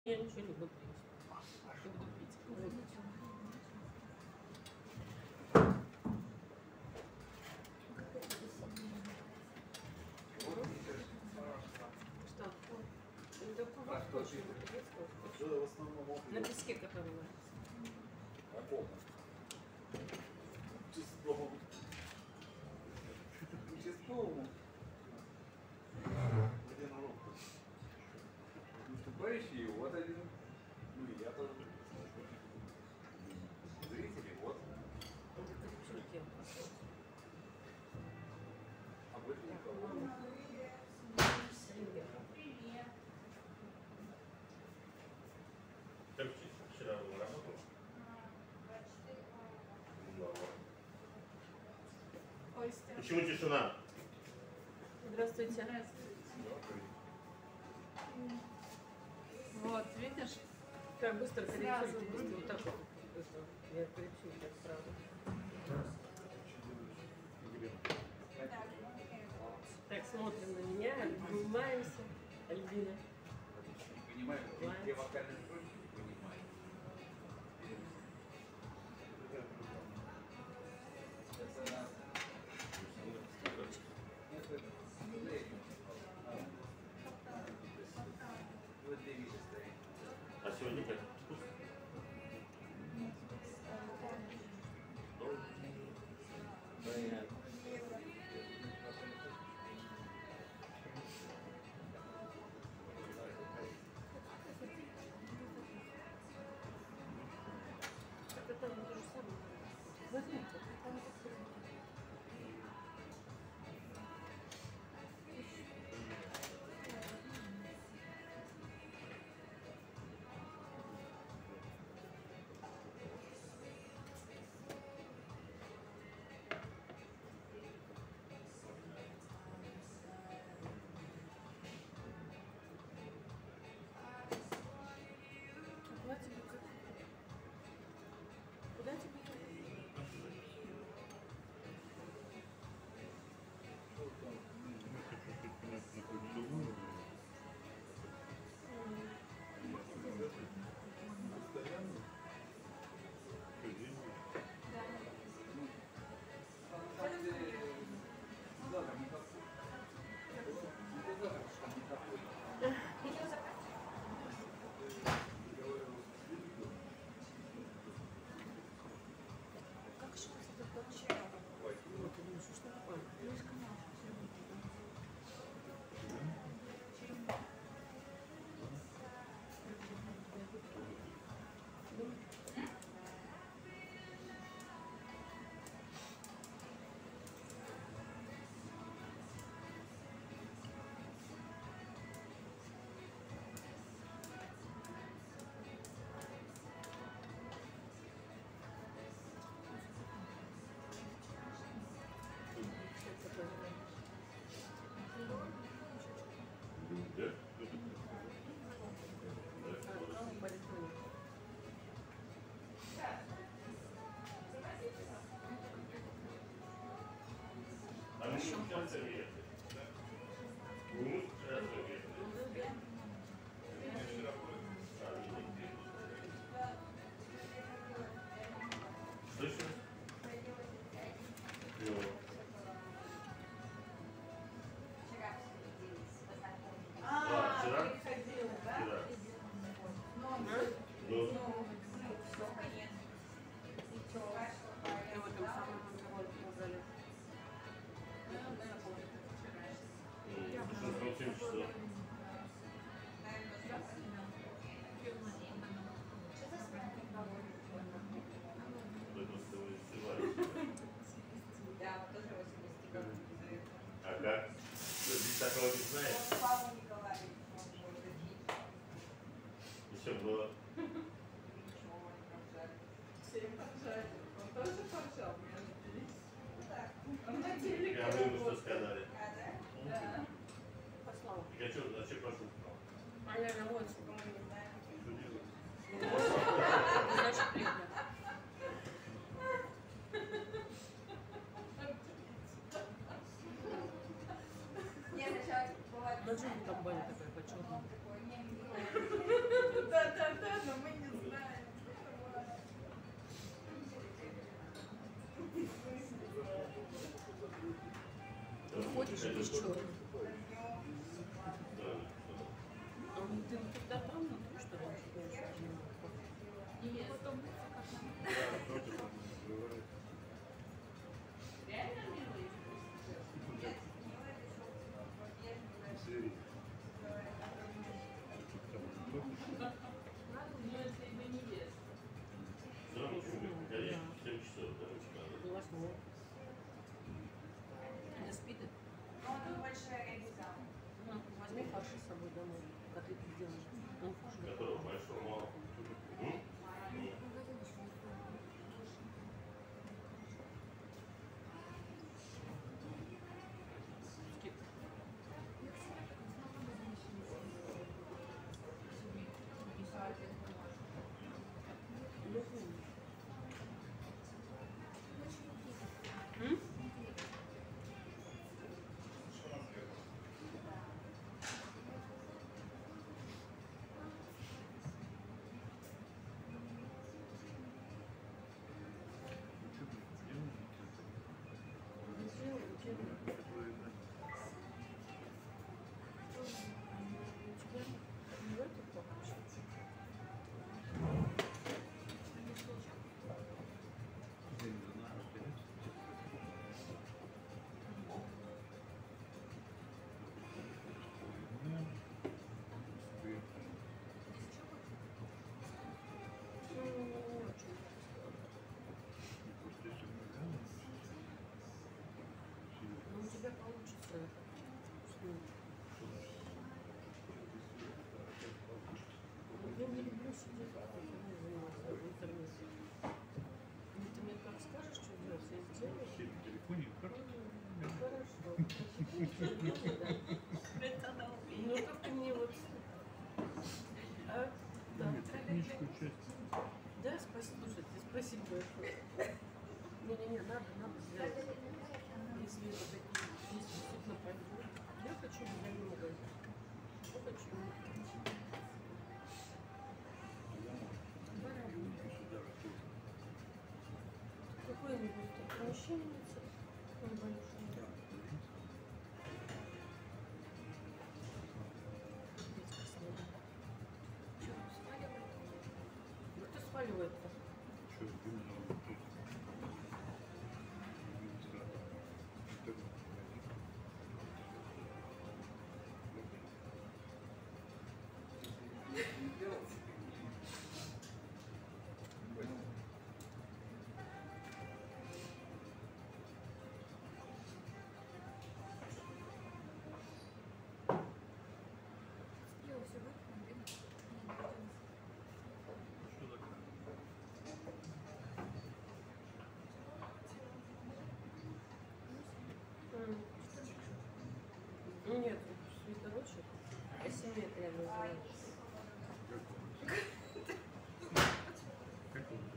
Я ничего не буду пить. Не буду пить. Что? На песке, который варится. Участковому. Выступающие, вот один. Ну и я тоже. Зрители, вот. А больше никого. Как вчера работал? Почему тишина? Здравствуйте. Вот, видишь, как быстро корректирует, быстро вот так вот. Я корректирую так сразу. Так, смотрим на меня, обнимаемся. Альбина. Не понимаю, где вокальные строчки, не понимаю. А сегодня как? Это то же самое. Возьмите. Куда тебе? А мы сейчас советы. Мы сейчас советы. Слышно? Вчера? Вчера. А как? Здесь такого не знаешь? Еще было. Он тоже поржал, Я думаю, что сказали. да. Послала. Я что, зачем пошел? А я на улицу. Что делать? Значит, приятно. На джуне там баня такая по-черному. Да, Что, короче, надо. Ну, возьму. Это спит? Возьми фарши с собой домой. Котлеты сделаешь. Он вкусный. Которого большого мало. Скид. М? Ну, у тебя получится. Я не люблю сидеть в интернете. Ну, ты мне как скажешь, что делать, я сделаю. Сидеть в телефоне хорошо. Хорошо. Ну, как ты мне вот... А? Да. Техническую часть. Да, спасибо, слушайте, спасибо большое. Не-не-не, надо сделать. Если это такие, если действительно пойдет. Я хочу в магазин. Я хочу. Какое-нибудь помещение, небольшое. Ну, кто сваливает-то? Что, именно вот тут. Что такое? Нет, свитерочек. Асимметрия называется. Как он?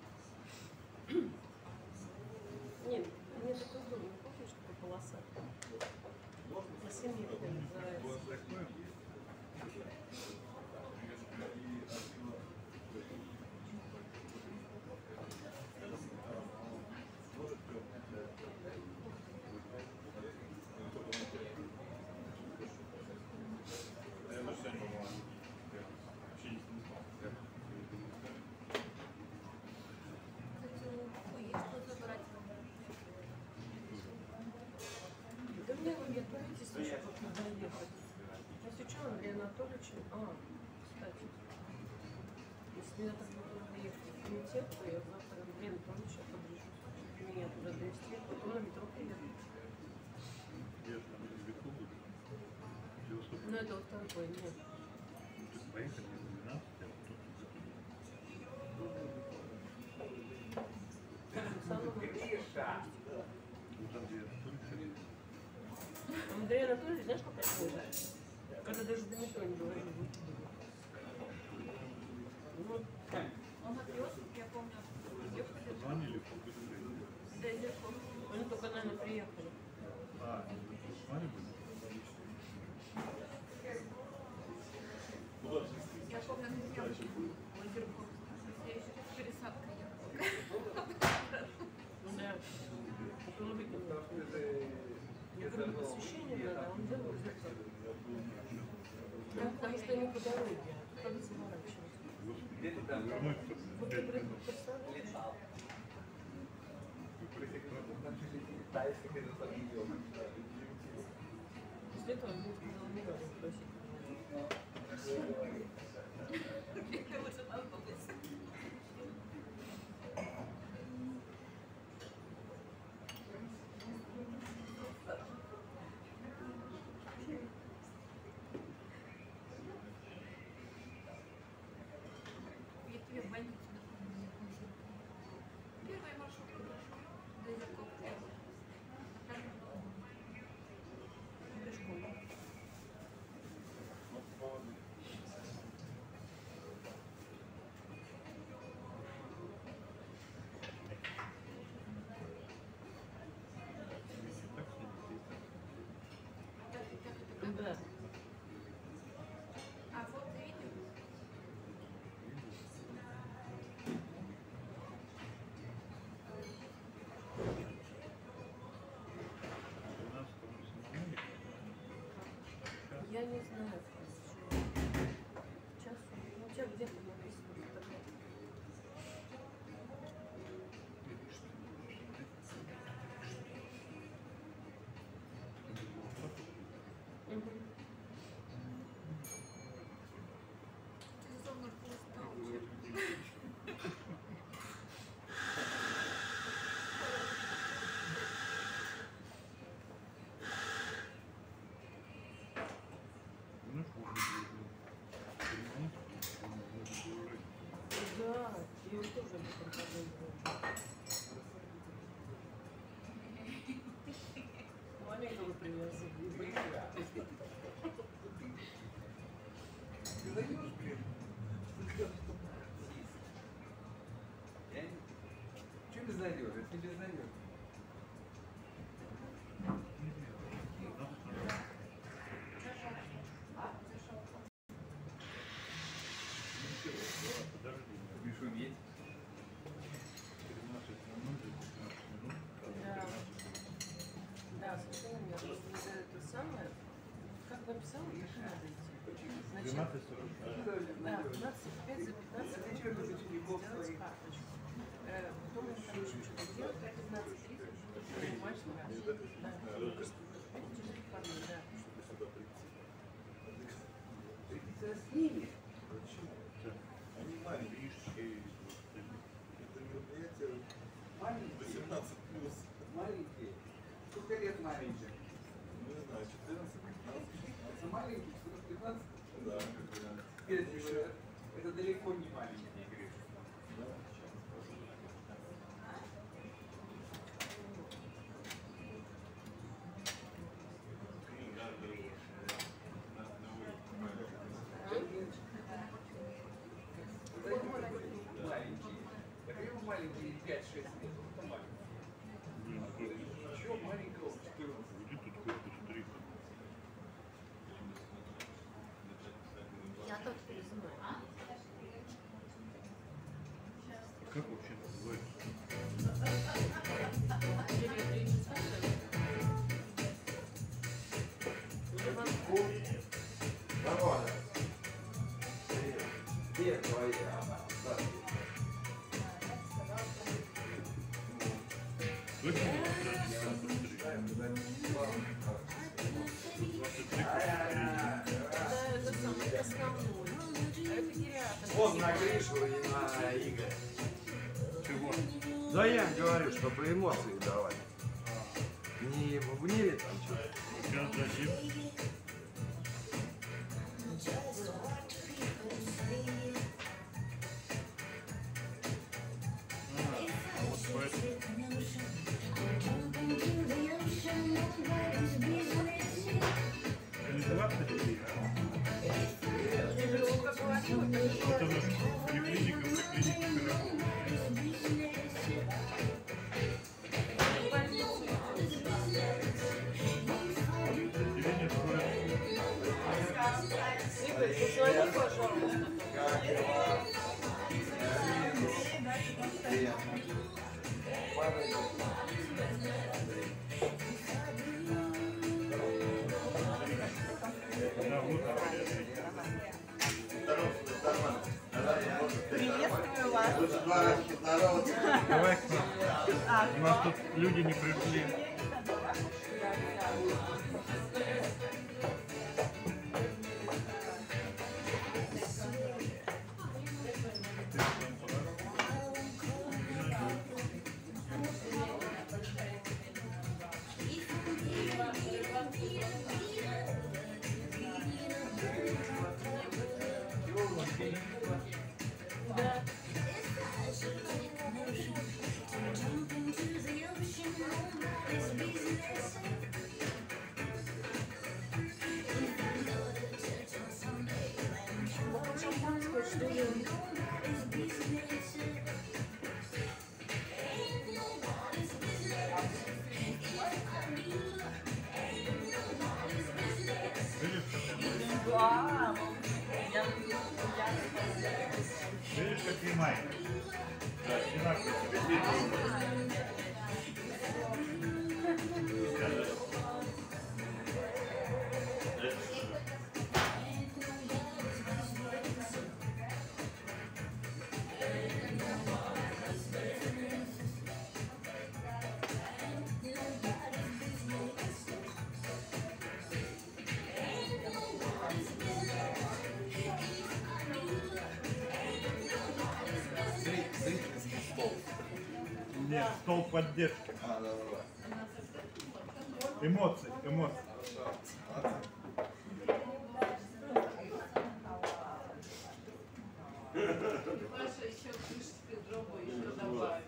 Нет, мне такой удобно. Помнишь, такой полосатый? Асимметрия называется. Вот такое? Да мне готовить, если еще как-то доехать. Если что, Андрей Анатольевич... Кстати, если я так буду доехать в комитет, то я завтра Андрея Анатольевича подрежу. Меня туда довезти, потом на метро приеду. Я же там далеко буду. Ну, это вот такой, нет. Поехали на 12, а потом вот Андрей Анатольевич. Андрей Анатольевич, знаешь, как это будет? Когда даже до метро не говорили. Ну, Он отвез, я помню, ехали. Позвонили по быстрее. да, легко. Они только, наверное, приехали. Позвонили? Я помню, на девочку Лазерков. Я еще с пересадкой ехала. Да. Вот он выкинул. Я говорю, посвящение надо, а он делал зеркало. Да, потому что ему по дороге. Надо заворачивать. Вот ты представляешь? После этого он сказал, не надо просить. Это лучше нас было. Я не знаю, сейчас у тебя где-то написано фотография. Сезонно устал. Да, я тоже об этом подумала. Маленького привязывали. Ты даешь, блин? Че безнадежно? Это не безнадежно. Не шуметь. Да, совершенно верно. Если это самое, как написала, так и надо идти. Значит, 12:40. да, 25 за 15 минут нужно сделать карточку. Потом он там еще что-то делает, а 15:30 что-то принимать на раз. Да, через парни, да. Ты с ними? Они маленькие. Это мероприятие Маленькие? 18+. Маленькие? Сколько лет маленьким? Ну, не знаю, 14-15. Это маленький, 15? Да. Это далеко не маленький, Гриш. Маленькие. Так его маленькие 5-6 лет. Это маленький. Чего маленького в 14? Иди тут корпус 3. Я тоже не знаю. Как вообще называется? Нормально. Где твои? Точно не корпус 3? Да, это самое основное. А это гериатр. Вон на Гришу и на Игоря. Чего? Да я говорю, чтобы эмоции давать. Не бубнили там что-то. Сейчас дадим. А вот поэтому. Не 20 Я же много говорила, это у нас поликлиника пирогов. в больницу Отделение скорой. Игорь, позвони, пожалуйста. Да, вот Приветствую вас. давай к нам. У нас тут люди не пришли. Да. Шампанское, что ли? Вау. Видишь, какие майки? Да, одинаковые тебе видно. Нет, стол поддержки. А, да. Эмоции. Маша еще крышечки дробу еще добавит.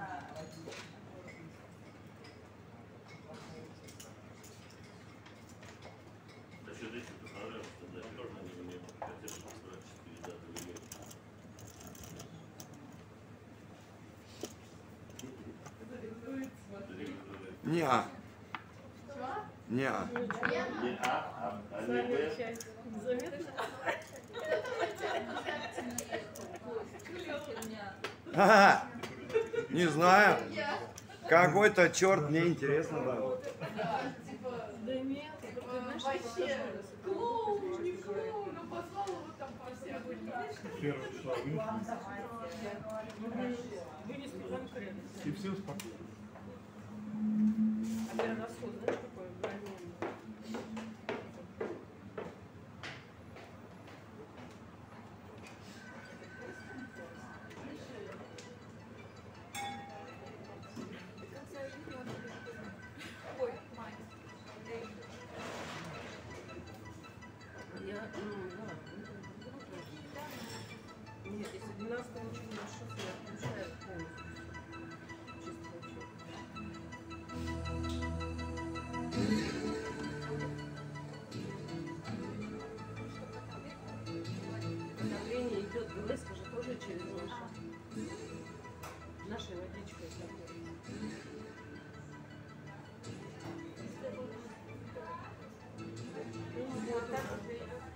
Неа. Неа. Замечательно. Ага. Не знаю. Какой-то черт, мне интересно было. Да нет, ты знаешь, Вообще, клоун, не клоун, но позвал его там по всякому. Первого числа вынесли конкретно. и все успокоились. А перерасход, знаешь, какой огромный? Ой, мать. Я, нет, если 12 очень маршрут, я отключаю полностью. Чисто вообще. Давление идет, ГЛС же тоже через нашей водичкой. Ну, вот так вот.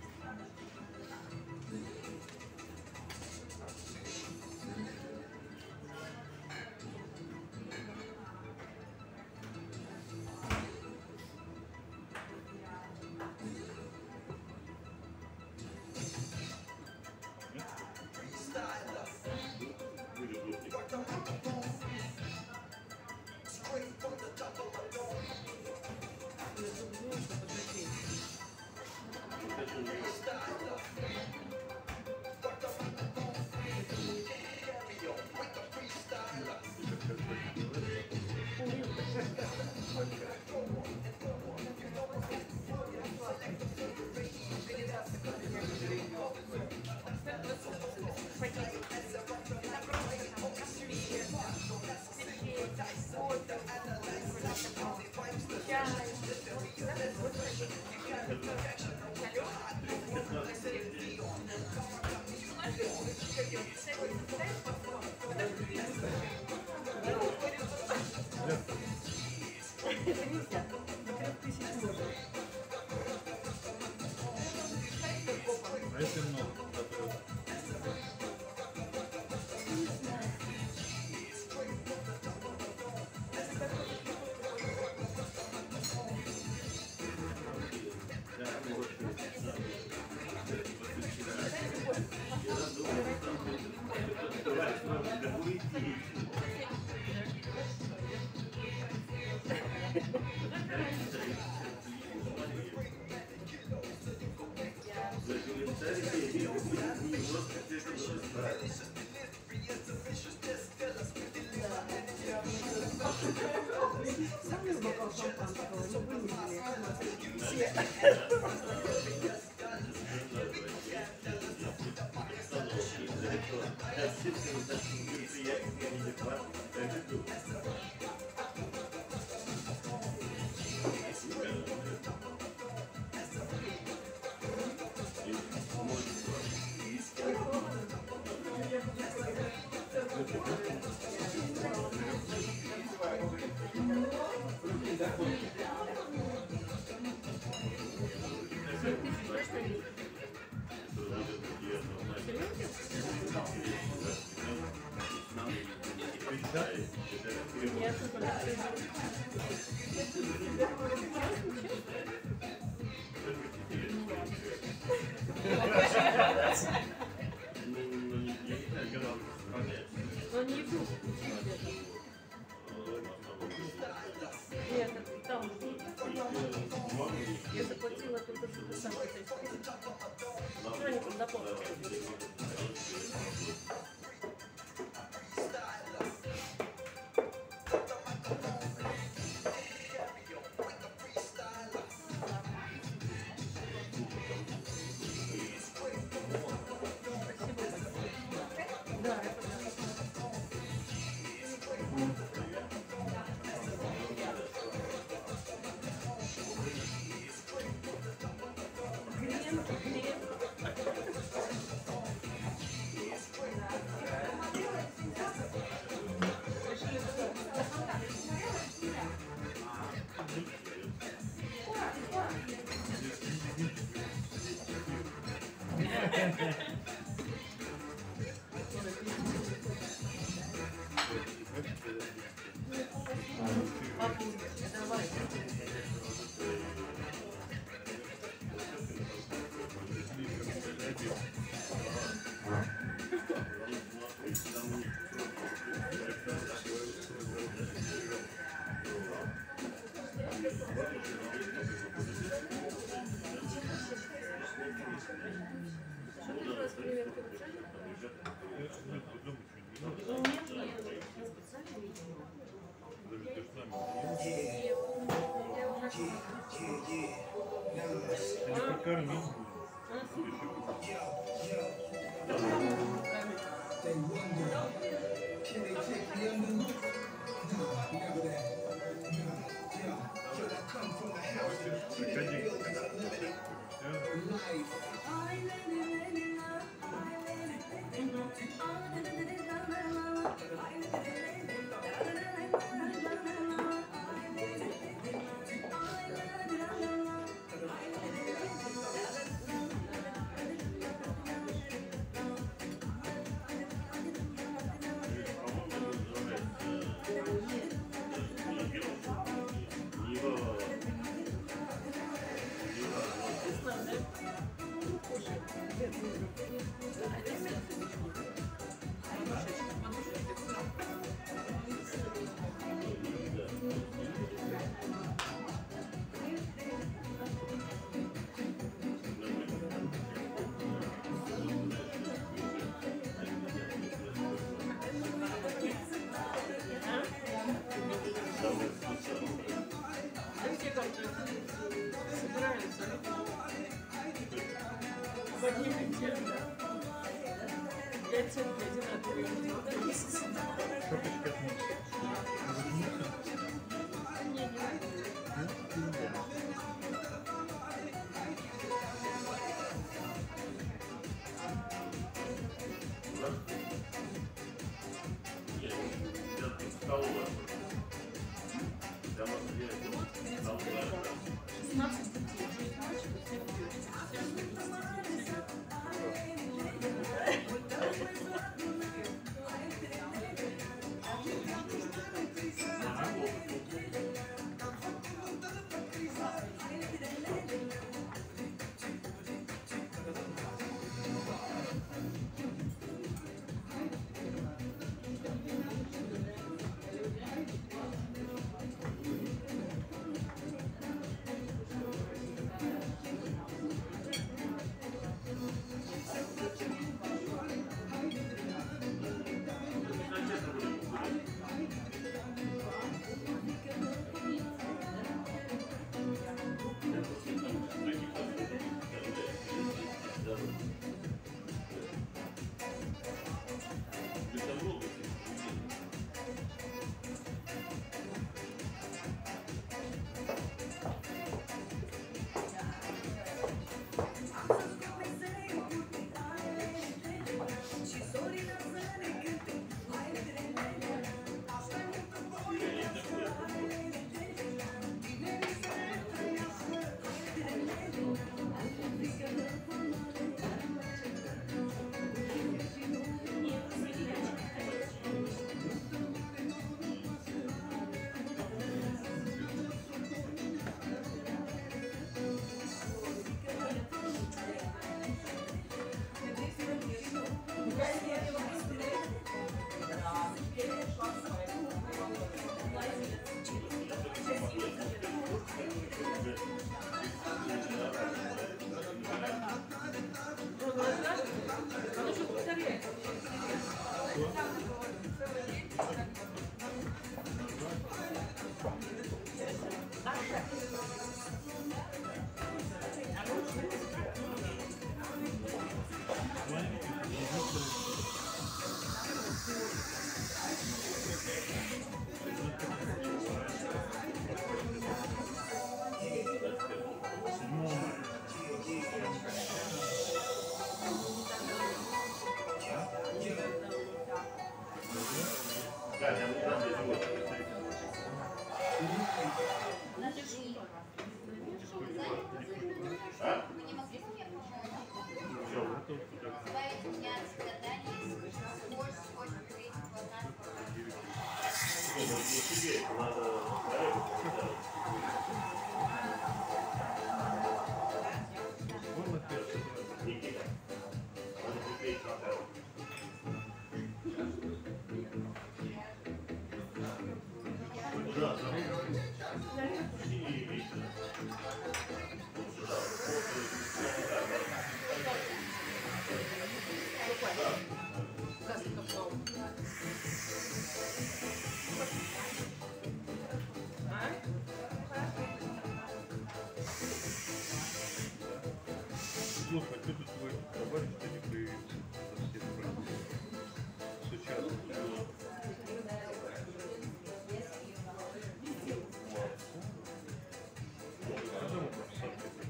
Это нельзя. До 3000 можно. А если много? Самый бокал шампанского, но вынесли. Все. Но не иду. Нет, там. Я заплатила только что сам. Что они там доплатили? Вон опять. Газ попал. Слушай, а что тут твой товарищ не появился? Совсем правильно. Сейчас. Когда мы профессор?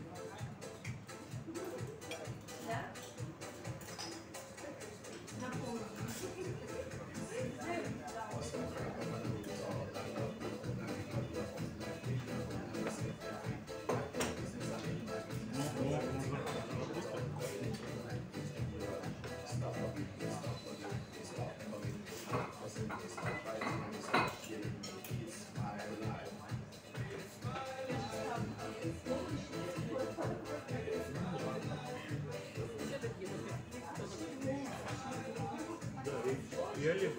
Я левый.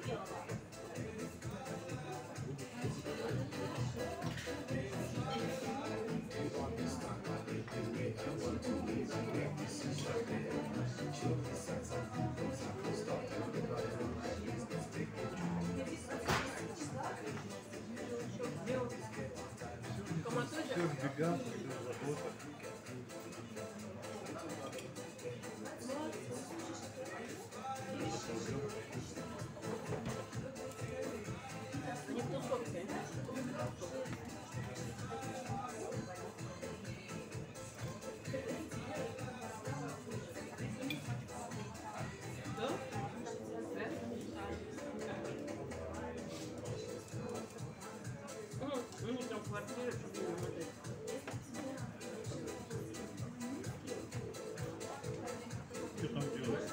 Все в бегах, все в заботах. Не в тусовке. Да? У них там квартира, чтобы не модель. Что там делать?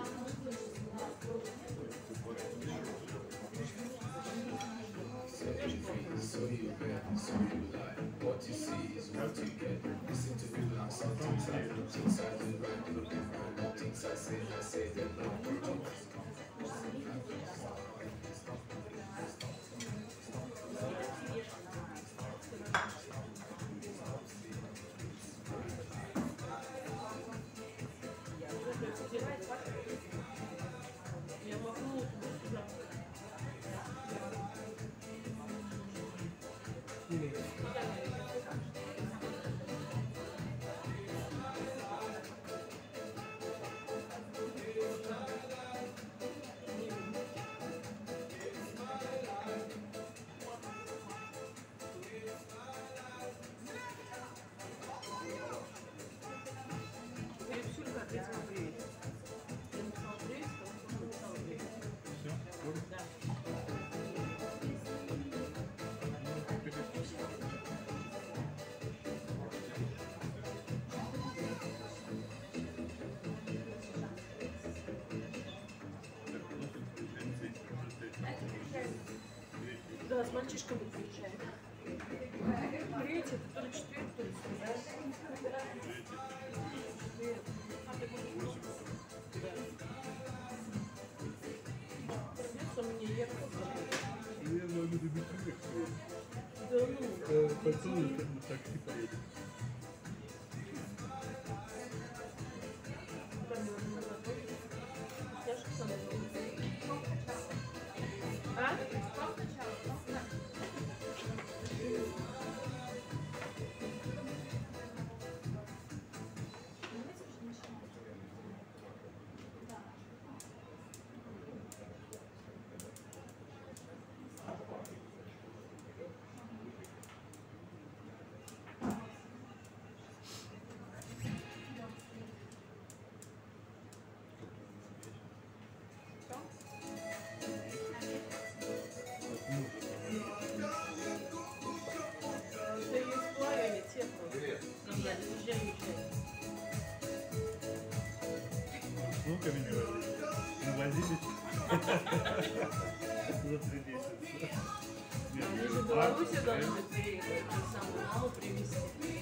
Я могу туда. Перепсюлька ответила привет. Я написала привет, потому что написала привет. Все? Да. Да, с мальчишками приезжает. Третий, то ли четвертый, то ли среда. Четвертый. Да. Придется мне ехать. Я могу добить. Да ну. Пацаны, как на такси поедет. Я же сама а? Да и плавили тепло. Набрали, езжай. Сколько меня возили? Навозились? За 3 месяца. Они же в Беларуси должны приехать, ту самую маму привезти.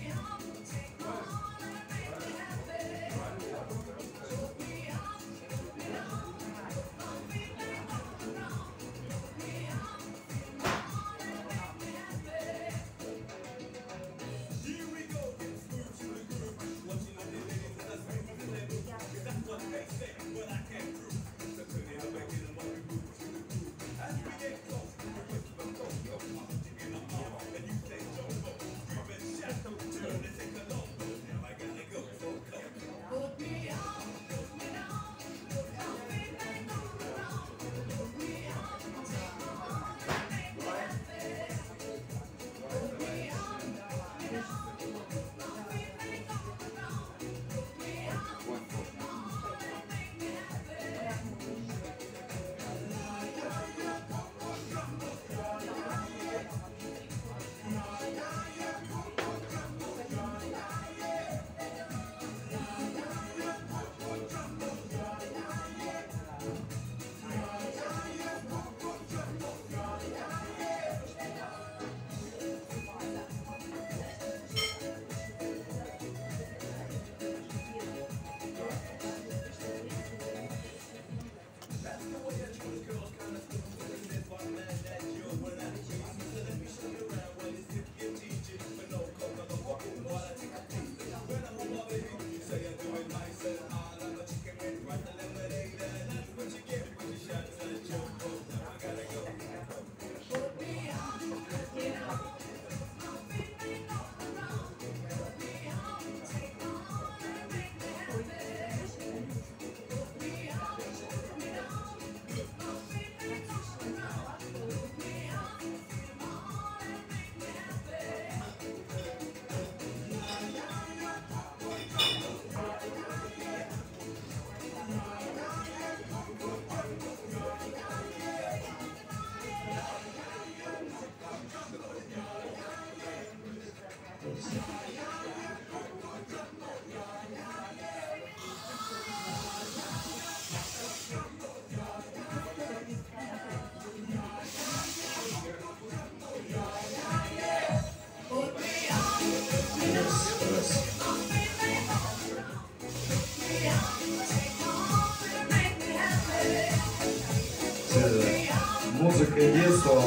Музыка детства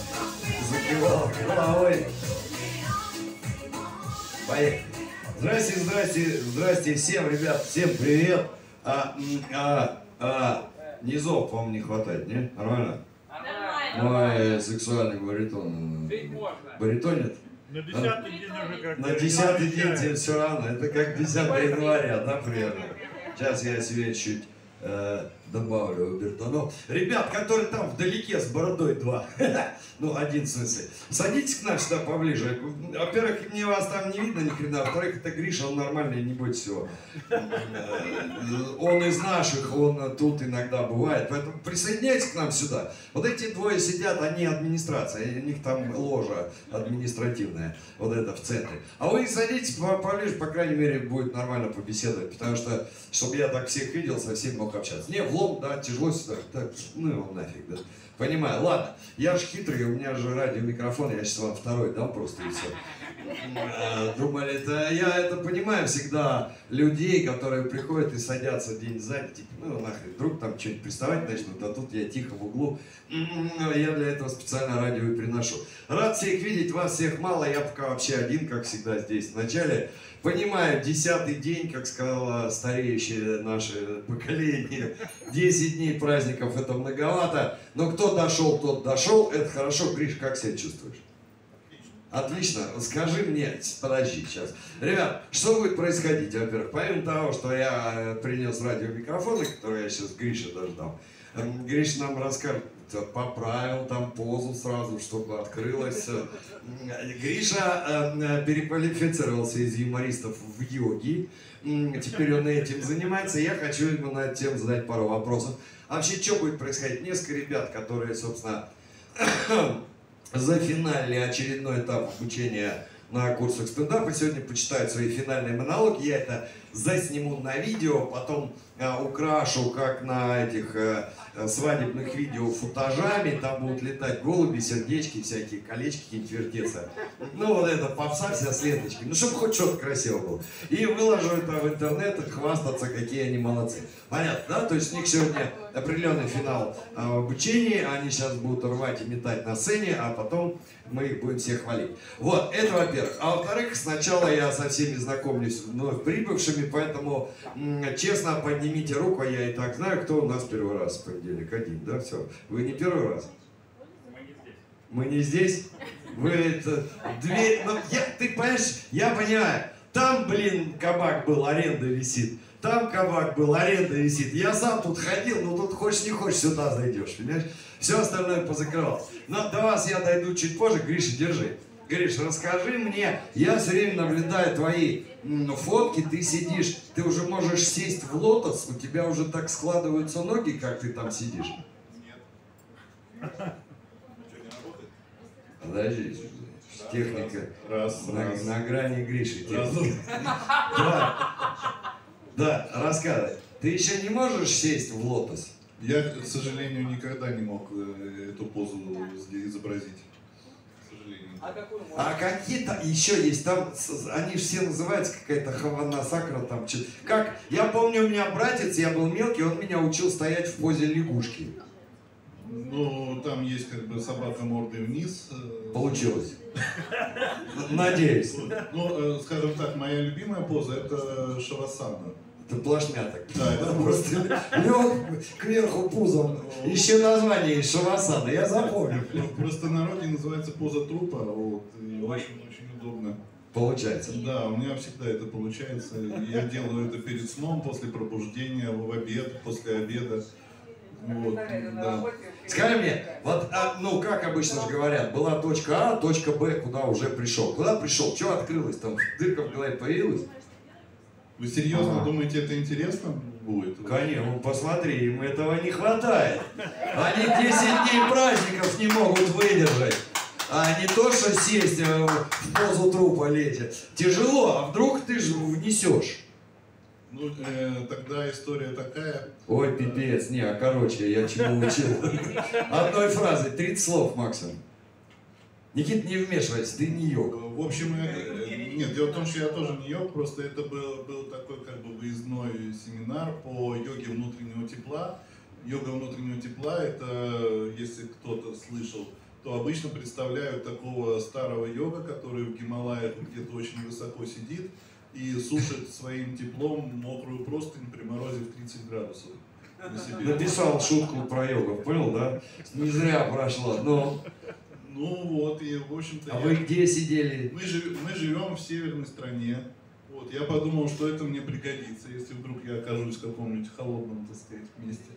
закивала головой. Поехали. Здрасте, здрасте, здрасте всем, ребят, всем привет. Низов, по-моему, не хватает, не? Нормально? Мой сексуальный баритон. Баритонит? На 10-й день уже как-то. На 10-й день тебе все равно. Это как 10 января, да, примерно. Сейчас я себе чуть добавлю обертонов. Ребят, которые там вдалеке с бородой два. Ну, один в смысле. Садитесь к нам сюда поближе. Во-первых, мне вас там не видно ни хрена. Во-вторых, это Гриша, он нормальный, не бойтесь всего. Он из наших, он тут иногда бывает. Поэтому присоединяйтесь к нам сюда. Вот эти двое сидят, они администрация. У них там ложа административная. Вот это в центре. А вы садитесь поближе, по крайней мере, будет нормально побеседовать. Потому что, чтобы я так всех видел, со всеми мог общаться. Не, влом, да, тяжело сюда. Так, ну его нафиг, да. Понимаю. Ладно, я же хитрый, у меня же радиомикрофон, я сейчас вам второй дам просто и все. Думали, это я это понимаю всегда людей, которые приходят и садятся день сзади, типа, ну нахрен, вдруг там что-нибудь приставать начнут, а тут я тихо в углу. Я для этого специально радио и приношу. Рад всех видеть, вас всех мало, я пока вообще один, как всегда здесь вначале. Понимаю, 10-й день, как сказала стареющее наше поколение, 10 дней праздников это многовато, но кто дошел, тот дошел, это хорошо. Гриш, как себя чувствуешь? Отлично. Скажи мне, подожди сейчас. Ребят, что будет происходить? Во-первых, помимо того, что я принес радиомикрофоны, которые я сейчас Грише даже дам, Гриш нам расскажет, поправил там позу сразу, чтобы открылось. Гриша переквалифицировался из юмористов в йоги. Теперь он этим занимается. Я хочу ему на эту тему задать пару вопросов. Вообще, что будет происходить? Несколько ребят, которые, собственно, зафиналили очередной этап обучения на курсах стендапа, сегодня почитают свои финальные монологи. Я это засниму на видео, потом украшу, как на этих свадебных видео футажами, там будут летать голуби, сердечки, всякие колечки какие-нибудь вертеться. Ну вот это попса вся с ленточками, ну чтобы хоть что-то красиво было. И выложу это в интернет, хвастаться, какие они молодцы. Понятно, да? То есть у них сегодня определенный финал обучения, они сейчас будут рвать и метать на сцене, а потом мы их будем всех хвалить. Вот, это во-первых. А во-вторых, сначала я со всеми знакомлюсь вновь прибывшими, поэтому честно поднимите руку, я и так знаю, кто у нас первый раз в понедельник. Один, да, все. Вы не первый раз? Мы не здесь. Вы это, дверь, ну, ты понимаешь, я понимаю, там, блин, кабак был, аренда висит. Там кабак был, аренда висит. Я сам тут ходил, но тут хочешь не хочешь, сюда зайдешь, понимаешь? Все остальное позакрывал. Но до вас я дойду чуть позже. Гриша, держи. Гриш, расскажи мне, я все время наблюдаю твои фотки, ты сидишь, ты уже можешь сесть в лотос, у тебя уже так складываются ноги, как ты там сидишь? Нет. Что, не работает? Подожди, техника на грани Гриши. Да, рассказывай. Ты еще не можешь сесть в лотос? Я, к сожалению, никогда не мог эту позу изобразить. А какие-то еще есть, там, они же все называются какая-то хавана сакра, там, как, я помню, у меня братец, я был мелкий, он меня учил стоять в позе лягушки. Ну, там есть как бы собака мордой вниз. Получилось. Надеюсь. Ну, скажем так, моя любимая поза — это шавасана. Это плашмя так. Да, это просто лег кверху пузом. Еще название есть шавасана, я запомню. Просто на народе называется поза трупа, вот, и очень удобно. Получается. Да, у меня всегда это получается. Я делаю это перед сном, после пробуждения, в обед, после обеда. Вот, да. Скажи мне, вот, ну как обычно же говорят, была точка А, точка Б, куда уже пришел. Куда пришел? Что открылось? Там дырка в голове появилась? Вы серьезно думаете, это интересно будет? Конечно, ну посмотри, им этого не хватает. Они 10 дней праздников не могут выдержать. А не то, что сесть в позу трупа летит. Тяжело, а вдруг ты же внесешь. Ну, тогда история такая. Ой, пипец, не, а короче, я чему учил. Одной фразой, 30 слов максимум. Никита, не вмешивайся, ты не йог. В общем, нет, дело в том, что я тоже не йог, просто это был такой как бы выездной семинар по йоге внутреннего тепла. Йога внутреннего тепла, это, если кто-то слышал, то обычно представляют такого старого йога, который в Гималаях где-то очень высоко сидит и сушит своим теплом мокрую простынь при морозе в 30 градусов на себе. Написал шутку про йогу, понял, да? Не зря прошло, но... Ну вот, и в общем-то... А вы где сидели? Мы живем в северной стране. Вот, я подумал, что это мне пригодится, если вдруг я окажусь в каком-нибудь холодном, так сказать, месте.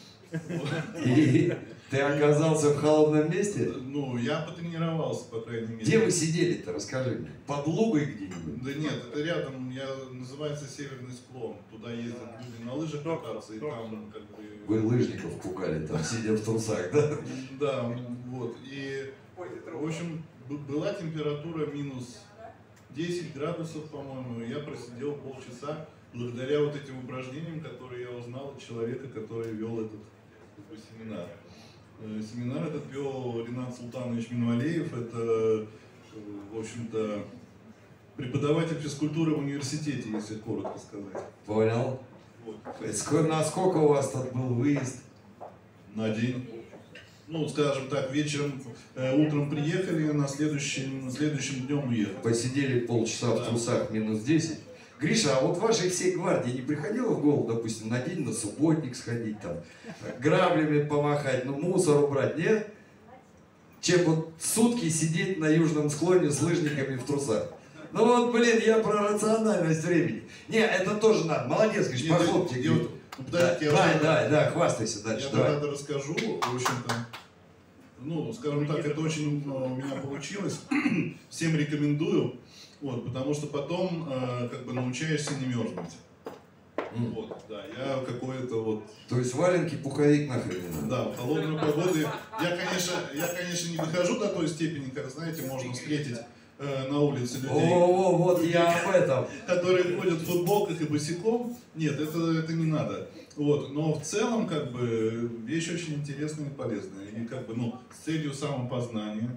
И ты оказался в холодном месте? Ну, я потренировался, по крайней мере. Где вы сидели-то, расскажи мне? Под Лугой где-нибудь? Да нет, это рядом, называется Северный склон. Туда ездят люди на лыжах кататься, и там как бы... Вы лыжников пугали, там, сидя в трусах, да? Да, вот. И, в общем, была температура минус 10 градусов, по-моему. Я просидел полчаса благодаря вот этим упражнениям, которые я узнал от человека, который вел этот семинар. Семинар этот вел Ринат Султанович Минвалеев. Это, в общем-то, преподаватель физкультуры в университете, если коротко сказать. Понял. Вот. Насколько у вас тут был выезд? На день. Ну, скажем так, вечером, утром приехали, на следующим днем уехали. Посидели полчаса в трусах, минус 10. Гриша, а вот вашей всей гвардии не приходило в голову, допустим, на день на субботник сходить, там, граблями помахать, ну, мусор убрать, нет? Чем вот сутки сидеть на южном склоне с лыжниками в трусах. Ну вот, блин, я про рациональность времени. Не, это тоже надо. Молодец, Гриш, похлопьте. Да, хвастайся дальше. Я тогда расскажу, в общем-то. Ну, скажем так, это очень у меня получилось. Всем рекомендую. Вот, потому что потом как бы научаешься не мерзнуть. Вот, да, я какой-то вот... То есть валенки, пуховик нахрен не надо? Да, в холодную погоду. Я, конечно, не дохожу до той степени, как, знаете, можно встретить на улице людей, О, вот я об этом. которые ходят в футболках и босиком. Нет, это не надо. Вот. Но в целом, как бы, вещь очень интересная и полезная. И как бы, ну, с целью самопознания.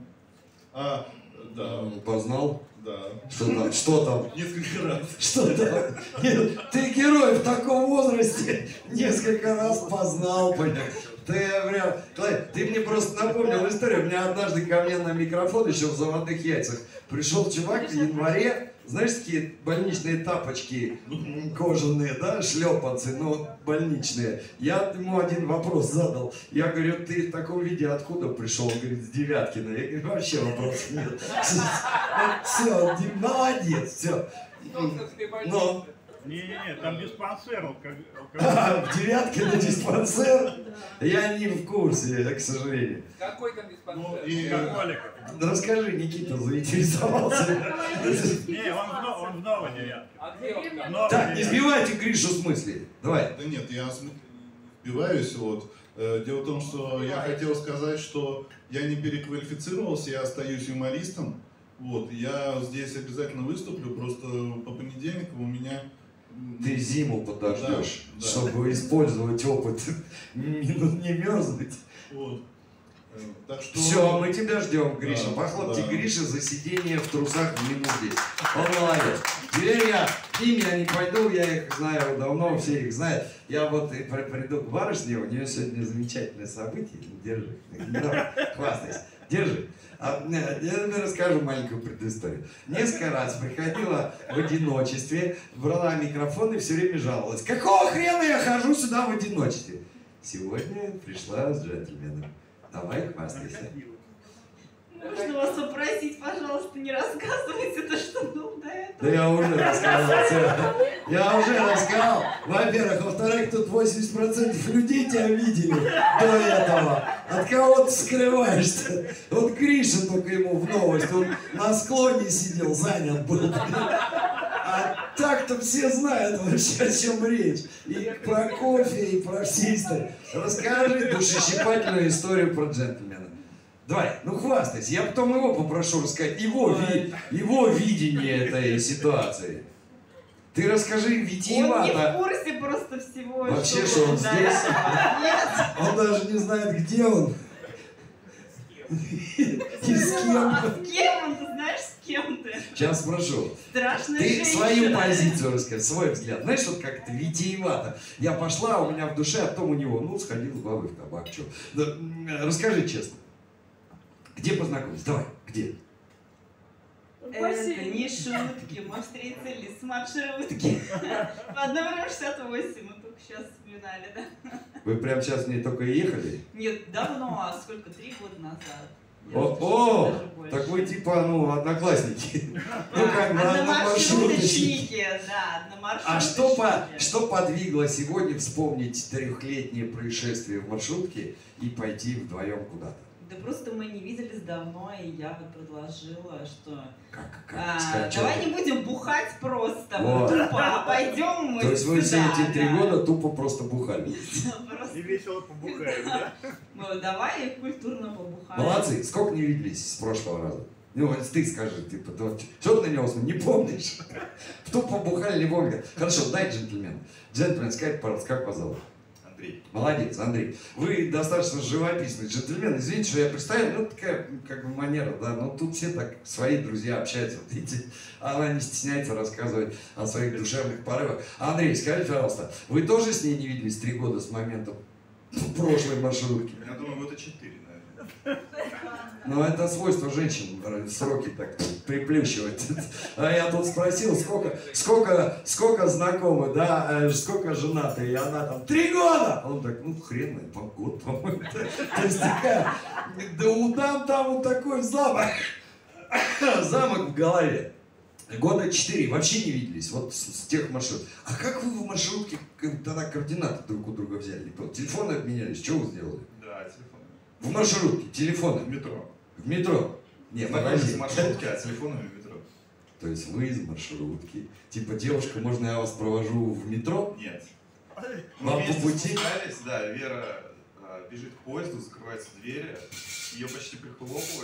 Да, Познал? да. Что там? Несколько раз. Что там? Нет, ты герой в таком возрасте несколько раз познал, понимаешь? Ты мне просто напомнил историю. У меня однажды ко мне на микрофон еще в заводных яйцах пришел чувак в январе, знаешь, такие больничные тапочки кожаные, да, шлепанцы, но больничные. Я ему один вопрос задал. Я говорю, ты в таком виде откуда пришел? Он говорит, с Девяткина. Я говорю, вообще вопросов нет. Все, молодец, все. Но... Не-не-не, там диспансер. В Девяткино диспансер? Я не в курсе, к сожалению. Какой там диспансер? Ну, и, Расскажи, Никита заинтересовался. Не, он в Новой Девятке. А где он там? Новая Так, не Девятка. сбивайте Гришу с мысли. Давай. Да нет, я сбиваюсь. Вот. Дело в том, что я хотел сказать, что я не переквалифицировался, я остаюсь юмористом. Вот. Я здесь обязательно выступлю, просто по понедельникам у меня... Ты зиму подождешь, Да. чтобы использовать опыт, не мерзнуть. Вот. Так что... Все, мы тебя ждем, Гриша. Да, Похлопьте да. Грише за сидение в трусах в минус 10. Он молодец. Теперь я к ним я не пойду, я их знаю давно, все их знают. Я вот и приду к барышне, у нее сегодня замечательное событие. Держи. Давай, хвастайся. Держи. Я расскажу маленькую предысторию. Несколько раз приходила в одиночестве, брала микрофон и все время жаловалась. Какого хрена я хожу сюда в одиночестве? Сегодня пришла с джентльменом. Давай хвастайся. Можно вас попросить, пожалуйста, не рассказывать это, что было до этого? Да я уже рассказал. Я уже рассказал. Во-первых. Во-вторых, тут 80% людей тебя видели до этого. От кого ты скрываешься? Вот Гриша только ему в новость. Он на склоне сидел, занят был. А так-то все знают вообще, о чем речь. И про кофе, и про все истории. Расскажи душещипательную историю про джентльмена. Давай, ну хвастайся. Я потом его попрошу рассказать, его видение этой ситуации. Ты расскажи Он не в витиевато. курсе просто всего. Вообще, что он было до здесь? этого. Нет. Он даже не знает, где он. И с кем. А с кем он? Ты знаешь, с кем ты? Сейчас спрошу. Страшная Ты женщина. свою позицию расскажи, свой взгляд. Знаешь, вот как-то витиевато. Я пошла, у меня в душе, а потом у него, ну, сходил с бабой в табак, что. Да, расскажи честно. Где познакомились? Давай, где? Это не шутки, мы встретились с маршрутки. По номеру 68, мы только сейчас вспоминали, да? Вы прямо сейчас мне только и ехали? Нет, давно, а сколько, 3 года назад. О, Даже больше. так вы типа, ну, одноклассники. Ну, как бы одномаршруточники. Одномаршруточники, да, одномаршруточники. А что подвигло сегодня вспомнить 3-летнее происшествие в маршрутке и пойти вдвоем куда-то? Да просто мы не виделись давно, и я вот предложила, что Как давай не будем бухать просто, Вот. тупо, а пойдем мы То есть вы все сюда, эти 3 да. года тупо просто бухали. И весело побухаем, да? Ну, давай культурно побухаем. Молодцы. Сколько не виделись с прошлого раза? Ну, вот ты скажи, типа, что ты на него смотришь? Не помнишь? Тупо бухали, не помню. Хорошо, дай джентльмен. Джентльмен, скажи, пожалуйста, как вас зовут? Андрей. Молодец, Андрей. Вы достаточно живописный джентльмен. Извините, что я представил, ну, такая, как бы, манера, да, но тут все так, свои друзья общаются, вот видите. Она не стесняется рассказывать о своих душевных порывах. Андрей, скажите, пожалуйста, вы тоже с ней не виделись 3 года с момента прошлой маршрутки? Я думаю, года 4, наверное. Ну, это свойство женщин, сроки так приплющивать. А я тут спросил, сколько знакомы, да, сколько женаты, и она там 3 года! А он так, ну, хрен, год, по-моему. То есть такая, да у дам там вот такой замок в голове. Года 4, вообще не виделись, вот с тех маршрутов. А как вы в маршрутке тогда координаты друг у друга взяли? Телефоны обменялись, что вы сделали? Да, телефон. В маршрутке, телефоны. В метро. В метро? Нет, Находимся подожди. в маршрутке, а телефонами в метро. То есть вы из маршрутки. Типа, девушка, можно я вас провожу в метро? Нет. Вам Мы вместе по пути? спускались, да, Вера бежит к поезду, закрываются двери, ее почти прихлопывает,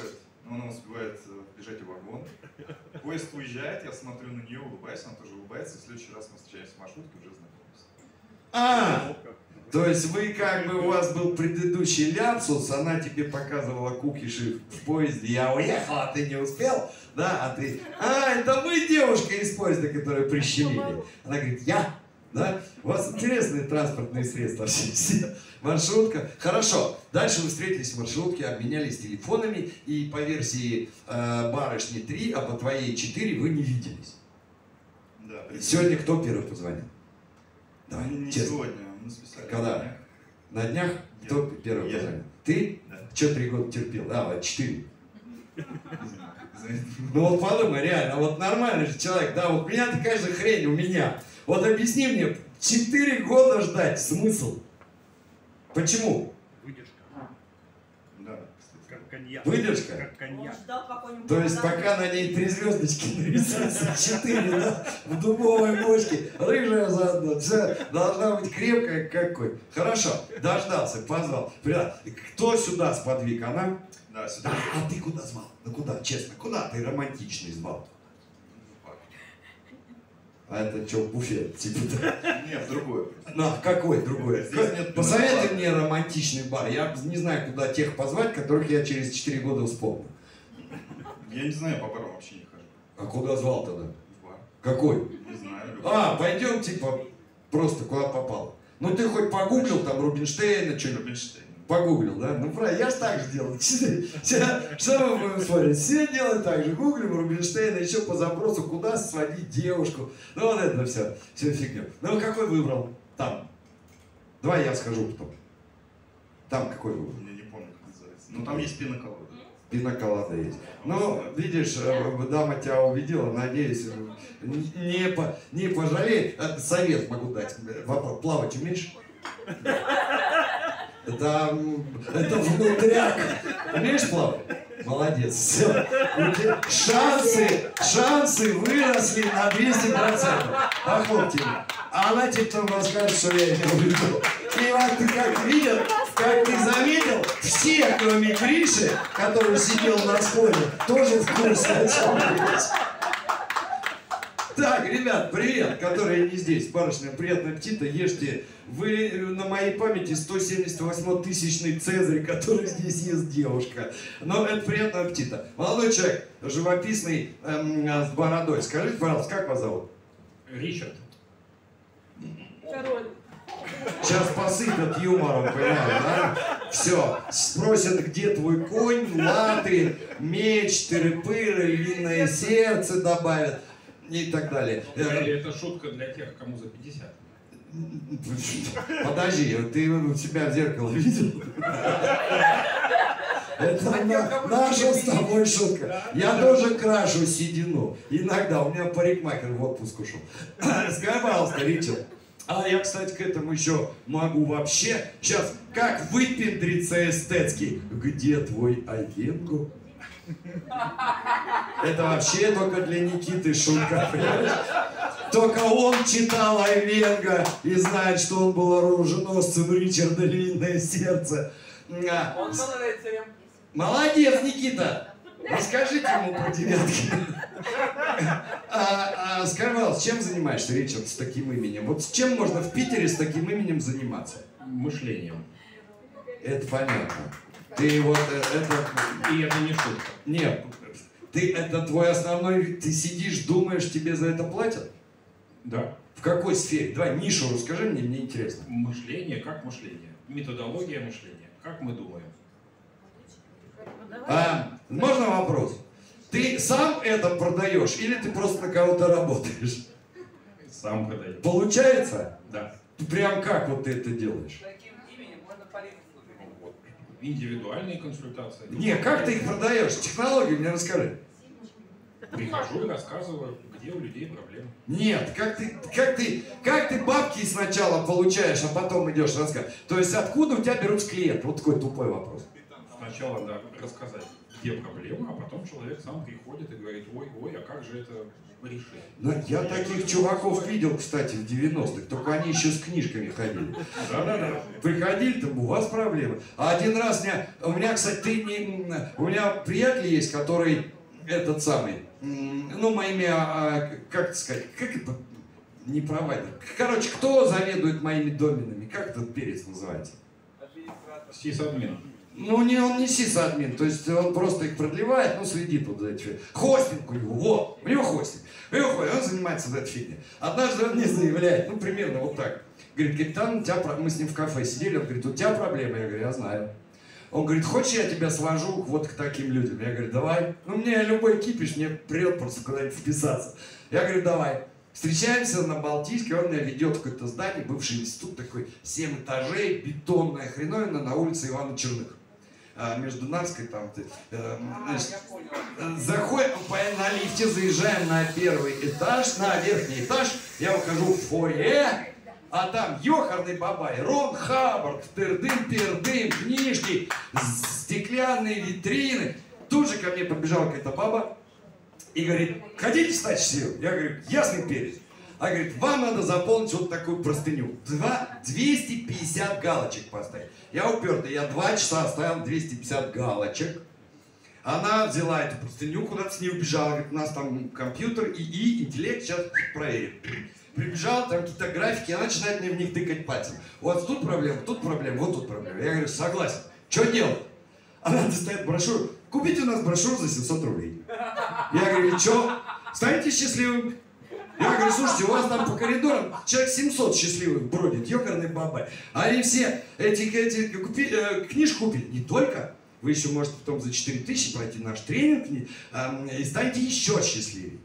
но она успевает бежать в вагон. Поезд уезжает, я смотрю на нее, улыбаюсь, она тоже улыбается, и в следующий раз мы встречаемся в маршрутке, уже знакомимся. То есть вы как бы, у вас был предыдущий ляпсус, она тебе показывала кукиши в поезде, я уехал, а ты не успел, да, а ты, это вы девушка из поезда, которую прищемили. Она говорит, я, да, у вас интересные транспортные средства, все. Маршрутка, хорошо, дальше вы встретились в маршрутке, обменялись телефонами, и по версии барышни 3, а по твоей 4 вы не виделись. Да, Сегодня кто первый позвонил? Давай, не честно. сегодня, мы списали. Когда? На днях? Кто первый Я. позвонил? Ты? Да. Че 3 года терпел? 4. Извините. Ну вот подумай, реально, вот нормальный же человек, да, вот у меня такая же хрень, у меня. Вот объясни мне, 4 года ждать, смысл? Почему? Выдержка. Да, кстати. Как коньяк. Выдержка? Как коньяк. Ждал, пока не То есть пока на ней 3 звездочки нарисуются, 4, да, в дубовой бочке, рыжая заодно, все, должна быть крепкая как конь. Хорошо, дождался, позвал. Кто сюда сподвиг, она? Да, сюда. А ты куда звал? Ну куда, честно, куда ты романтичный звал? А это что, буфет, типа, да? Нет, другое. Ну, какой другой? Здесь нет Посоветуй бара. мне романтичный бар. Я не знаю, куда тех позвать, которых я через 4 года вспомню. Я не знаю, по барам вообще не хожу. А куда звал тогда? В бар. Какой? Не знаю. Пойдем, типа, просто куда попал. Ну ты хоть погуглил там Рубинштейна, что-нибудь? Рубинштейн. Погуглил, да? Ну правильно, я же так же делаю. Что мы будем смотреть? Все делают так же. Гуглим Рубинштейна, еще по запросу, куда сводить девушку. Ну вот это все фигня. Ну какой выбрал? Там. Давай я схожу потом. Там какой выбрал? Я не помню, как называется. Ну там есть пиноколада. Пиноколада есть. Ну, видишь, дама тебя увидела, надеюсь, не пожалеет. Совет могу дать. Вопрос. Плавать умеешь? Это внутряк. Умеешь плавать? Молодец. Все. Шансы выросли на 200%. Похлопьте мне. А она тебе потом расскажет, что я имел в виду. И вот ты как видел, как ты заметил, все, кроме Гриши, который сидел на сходе, тоже в курсе, о чем речь. Так, ребят, привет, которые не здесь. Барышня, приятного аппетита, ешьте. Вы на моей памяти 178-тысячный Цезарь, который здесь ест девушка. Но это приятного аппетита. Молодой человек, живописный, с бородой. Скажите, пожалуйста, как вас зовут? Ричард. Король. Сейчас посыпят юмором, понимаешь, да? Все. Спросят, где твой конь, латы, меч, тыры-пыры, львиное сердце добавят и так далее. Или это шутка для тех, кому за 50? Подожди, ты себя в зеркало видел? Это наша с тобой шутка. Я тоже крашу седину. Иногда. У меня парикмахер в отпуск ушел. Скажи, пожалуйста, Ричард. А я, кстати, к этому еще могу вообще. Сейчас, как выпендриться эстетски. Где твой Айвенго? Это вообще только для Никиты шутка, понимаешь? Только он читал Айвенго и знает, что он был оруженосцем Ричарда Львиное сердце. Он был рыцарем. Молодец, Никита! Расскажите ему про девятки. Скажи, пожалуйста, чем занимаешься, Ричард, с таким именем? Вот с чем можно в Питере с таким именем заниматься? Мышлением. Это понятно. Ты вот это... И это не шутка. Нет, это твой основной... Ты сидишь, думаешь, тебе за это платят? Да. В какой сфере? Давай нишу расскажи мне интересно. Мышление как мышление. Методология мышления. Как мы думаем. Можно вопрос? Ты сам это продаешь или ты просто на кого-то работаешь? Сам продаю. Получается? Да. Прям как вот ты это делаешь? Таким именем можно парень слушать. Вот. Индивидуальные консультации. Не, как ты их продаешь? Технологию мне расскажи. Прихожу и рассказываю, где у людей проблемы. Нет, как ты бабки сначала получаешь, а потом идешь рассказывать. То есть откуда у тебя берутся клиенты? Вот такой тупой вопрос. сначала надо рассказать, где проблема, а потом человек сам приходит и говорит, ой, а как же это решить? Да, я таких чуваков видел, кстати, в 90-х, только они еще с книжками ходили. Да-да-да. Приходили, там, у вас проблемы. А один раз у меня, кстати, у меня приятель есть, который этот самый, ну, моими, как это сказать, не провайдер. Короче, кто заведует моими доменами? Как этот перец называется? Сисадмин. Ну, он не сисадмин, то есть он просто их продлевает, ну, следит вот за эти. Хостинг у него, вот, у него хостинг. Он занимается вот этой фигней. Однажды он мне заявляет, ну, примерно вот так. Говорит, капитан, мы с ним в кафе сидели, он говорит, у тебя проблемы? Я говорю, я знаю. Он говорит, хочешь, я тебя свожу вот к таким людям? Я говорю, давай. Ну, мне любой кипиш, мне прет просто куда-нибудь вписаться. Я говорю, давай. Встречаемся на Балтийске, он меня ведет в какое-то здание, бывший институт такой, 7 этажей, бетонная хреновина на улице Ивана Черных. Между Нарской там, значит, заходим на лифте, заезжаем на первый этаж, на верхний этаж, я ухожу в фойе, а там ёхарный бабай, Рон Хаббард, тырдым-пердым, книжки, стеклянные витрины. Тут же ко мне побежала какая-то баба и говорит, хотите стать счастливым? Я говорю, ясный перец. А говорит, вам надо заполнить вот такую простыню. 250 галочек поставить. Я упертый, я 2 часа оставил 250 галочек. Она взяла эту простыню, куда-то с ней убежала. Говорит, у нас там компьютер, ИИ, интеллект, сейчас проверим. Прибежала, там какие-то графики, она начинает мне в них тыкать пальцем. Вот тут проблема, вот тут проблема. Я говорю, согласен. Что делать? Она достает брошюру. Купите у нас брошюру за 700 рублей. Я говорю, что? Станете счастливым? Я говорю, слушайте, у вас там по коридорам человек 700 счастливых бродит, ёкарный бабай. Они все книжку купили. Не только. Вы еще можете потом за 4000 пройти наш тренинг и станете еще счастливее.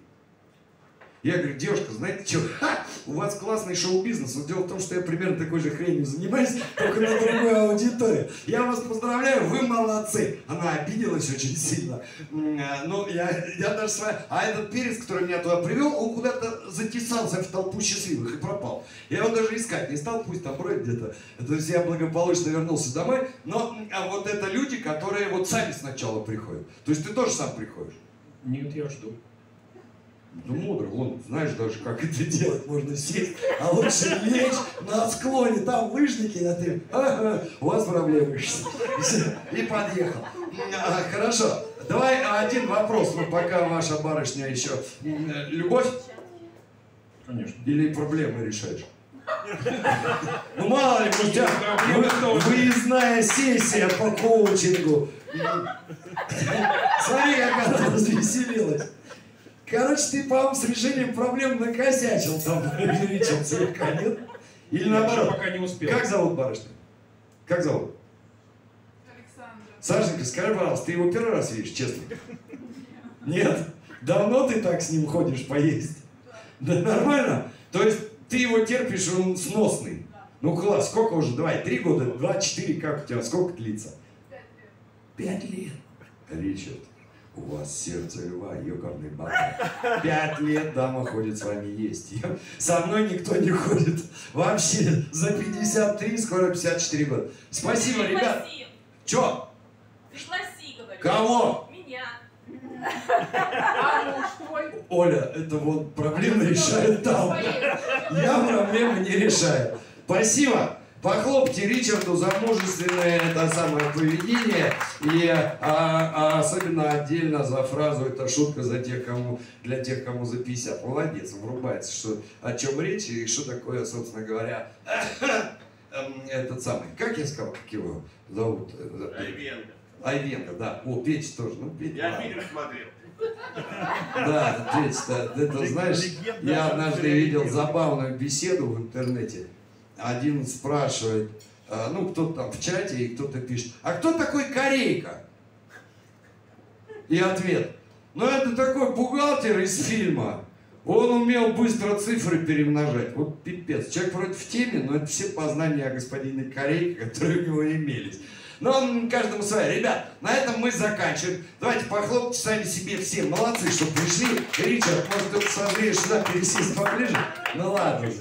Я говорю, девушка, знаете что, у вас классный шоу-бизнес, но дело в том, что я примерно такой же хренью занимаюсь, только на другую аудиторию. Я вас поздравляю, вы молодцы. Она обиделась очень сильно. Ну, я даже своя... А этот перец, который меня туда привел, он куда-то затесался в толпу счастливых и пропал. Я его даже искать не стал, пусть там бродит где-то. То есть я благополучно вернулся домой, но вот это люди, которые вот сами сначала приходят. То есть ты тоже сам приходишь? Нет, я жду. Ну, мудро, вон, знаешь даже, как это делать, можно сесть, а лучше лечь на склоне, там лыжники, а ты, у вас проблемы, и подъехал. Хорошо, давай один вопрос, ну, пока ваша барышня еще. Любовь? Конечно. Или проблемы решаешь? Ну, мало ли, у тебя выездная сессия по коучингу. Смотри, как она развеселилась. Короче, ты, по-моему, с решением проблем накосячил там, увеличил слегка, нет? Или наоборот? Пока не успел. Как зовут барышню? Как зовут? Александра. Сашенька, скажи, пожалуйста, ты его первый раз видишь, честно? Нет? Давно ты так с ним ходишь поесть? Да нормально? То есть ты его терпишь, он сносный? Ну класс, сколько уже? Давай, 3 года, 2, 4, как у тебя, сколько длится? 5 лет. Ричард. У вас сердце льва, ёкарный бабай. 5 лет дама ходит с вами есть. Со мной никто не ходит. Вообще, за 53, скоро 54 года. Спасибо, ребят. Чё? Пригласи, говорю. Кого? Меня. А муж твой? Оля, это вот проблемы решают там. Я проблемы не решаю. Спасибо. Похлопайте Ричарду за мужественное это самое поведение и особенно отдельно за фразу «это шутка для тех, кому за 50». Молодец, врубается, что, о чем речь и что такое, собственно говоря, этот самый, как я сказал, как его зовут? Айвенго. Айвенго, да. О, Петя тоже. Ну, Петя, Я ладно. фильм смотрел. Да, Петя, это знаешь, я однажды видел забавную беседу в интернете. Один спрашивает, ну, кто-то там в чате, и кто-то пишет, а кто такой Корейка? И ответ, ну, это такой бухгалтер из фильма. Он умел быстро цифры перемножать. Вот пипец. Человек вроде в теме, но это все познания о господине Корейке, которые у него имелись. Но каждому свое. Ребят, на этом мы заканчиваем. Давайте похлопайте сами себе все. Молодцы, что пришли. Ричард, может, ты созреешь сюда пересесть поближе? Ну ладно.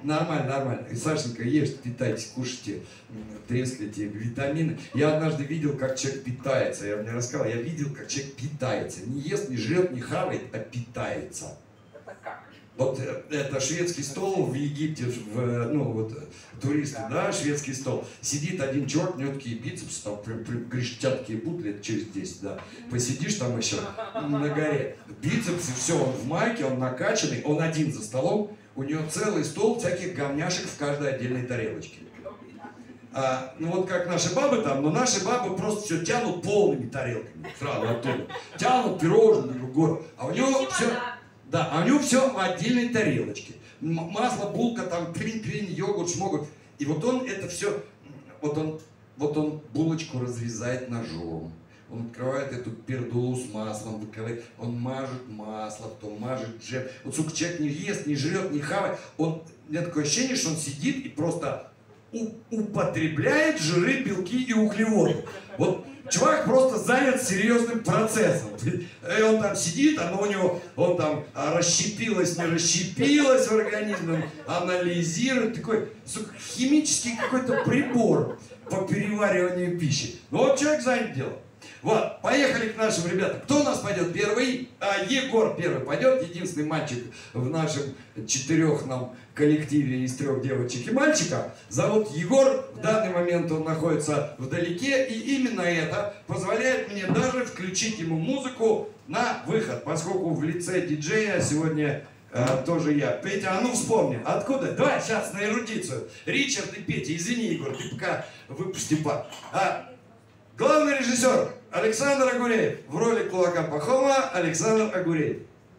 Нормально, нормально. И, Сашенька, ешьте, питайтесь, кушайте, трескайте витамины. Я однажды видел, как человек питается. Я мне рассказал, я видел, как человек питается. Не ест, не жрет, не хавает, а питается. Это как? Вот это шведский стол в Египте, туристы, да, шведский стол. Сидит один чувак, у него такие бицепсы, там прям грештят такие будут лет через 10, да. Посидишь там еще на горе, бицепсы, все, он в майке, он накачанный, он один за столом, у него целый стол всяких говняшек в каждой отдельной тарелочке. Вот как наши бабы там, но наши бабы просто все тянут полными тарелками сразу оттуда. Тянут пирожные, гору, а у него все... Да, а у него все в отдельной тарелочке. Масло, булка, там, крин, йогурт, шмогурт. И вот он это все, вот он булочку разрезает ножом. Он открывает эту пердулу с маслом, выкладывает, он мажет масло, потом мажет джем. Вот, сука, человек не ест, не жрет, не хавает. У меня такое ощущение, что он сидит и просто употребляет жиры, белки и углеводы. Вот чувак просто занят серьезным процессом. И он там сидит, оно у него, он там расщепилось, не расщепилось в организме, он анализирует, такой, сука, химический какой-то прибор по перевариванию пищи. Ну вот человек занят делом. Вот, поехали к нашим ребятам. Кто у нас пойдет первый? Егор первый пойдет, единственный мальчик в нашем четырехном коллективе из 3 девочек и мальчика. Зовут Егор, в данный момент он находится вдалеке, и именно это позволяет мне даже включить ему музыку на выход, поскольку в лице диджея сегодня тоже я. Петя, а ну вспомни, откуда? Давай сейчас на эрудицию. Ричард и Петя, извини, Егор, ты пока выпусти пар. Главный режиссер Александр Агуреев. В роли кулака Пахома Александр Агуреев.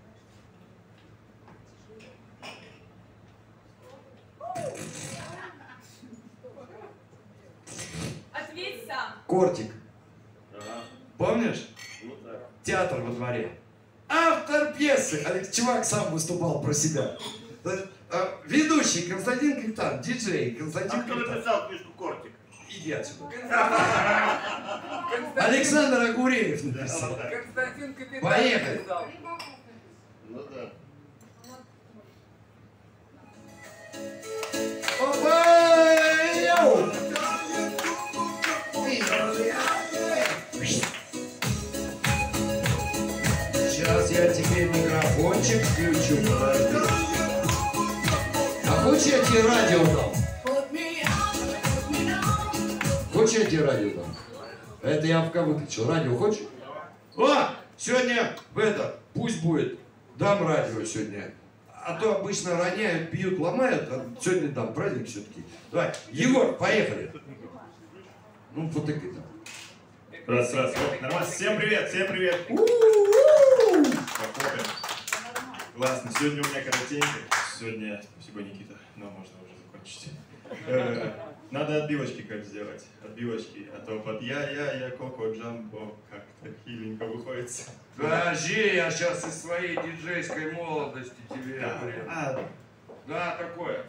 Ответь сам. Кортик. Помнишь? Театр во дворе. Автор пьесы. Чувак сам выступал про себя. Ведущий Константин Криптан. Диджей Константин Кто Криптан. написал книжку «Кортик»? Иди отсюда. Александр Агуреев написал. Константин Капитан. Поехали. Написал. Ну да. Опа! Йоу! Сейчас я тебе микрофончик включу, подожди. А хочешь я тебе радио дам? Хочешь я тебе радио дам? Это я пока выключил. Радио хочешь? О! Сегодня пусть будет. Дам радио сегодня. А то обычно роняют, бьют, ломают, а сегодня дам праздник все-таки. Давай, Егор, поехали. Ну, потыкай там. Раз. Нормально. Всем привет, всем привет. Похлопаем. Классно. Сегодня у меня коротенько. Сегодня, спасибо, Никита, но можно уже закончить. Надо отбивочки как сделать. Отбивочки. А то под я, Коко, Джамбо как-то хиленько выходит. Подожди, я сейчас из своей диджейской молодости тебе. Да, такое.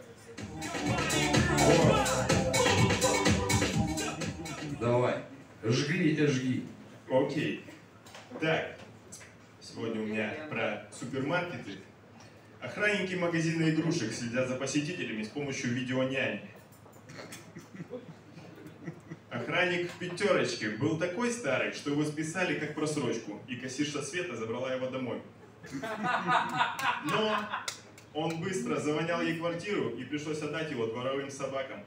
Давай. Жги. Окей. Так, сегодня у меня про супермаркеты. Охранники магазина игрушек следят за посетителями с помощью видеоняни. Охранник в пятерочке был такой старый, что его списали как просрочку, и кассирша Света забрала его домой. Но он быстро завонял ей квартиру, и пришлось отдать его дворовым собакам.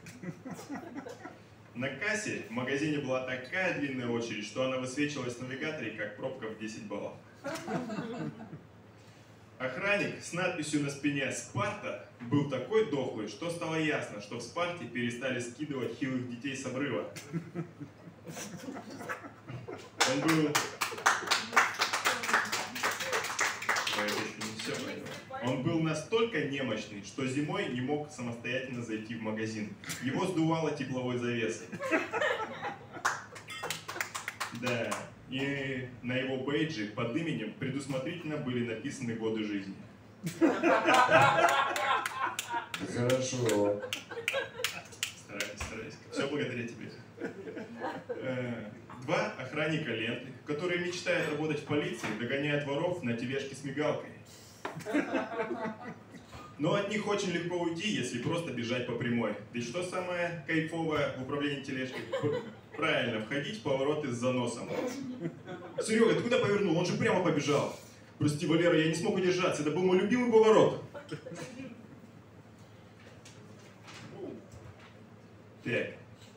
На кассе в магазине была такая длинная очередь, что она высвечивалась в навигаторе, как пробка в 10 баллов. Охранник с надписью на спине «Спарта» был такой дохлый, что стало ясно, что в Спарте перестали скидывать хилых детей с обрыва. Он был... Он был настолько немощный, что зимой не мог самостоятельно зайти в магазин. Его сдувало тепловой завесой. Да, и на его бейджи под именем предусмотрительно были написаны годы жизни. Хорошо. Стараюсь. Все благодаря тебе. 2 охранника ленты, которые мечтают работать в полиции, догоняют воров на тележке с мигалкой. Но от них очень легко уйти, если просто бежать по прямой. Ведь что самое кайфовое в управлении тележкой? Правильно, входить в повороты с заносом. Серега, ты куда повернул? Он же прямо побежал. Прости, Валера, я не смог удержаться. Это был мой любимый поворот. Так.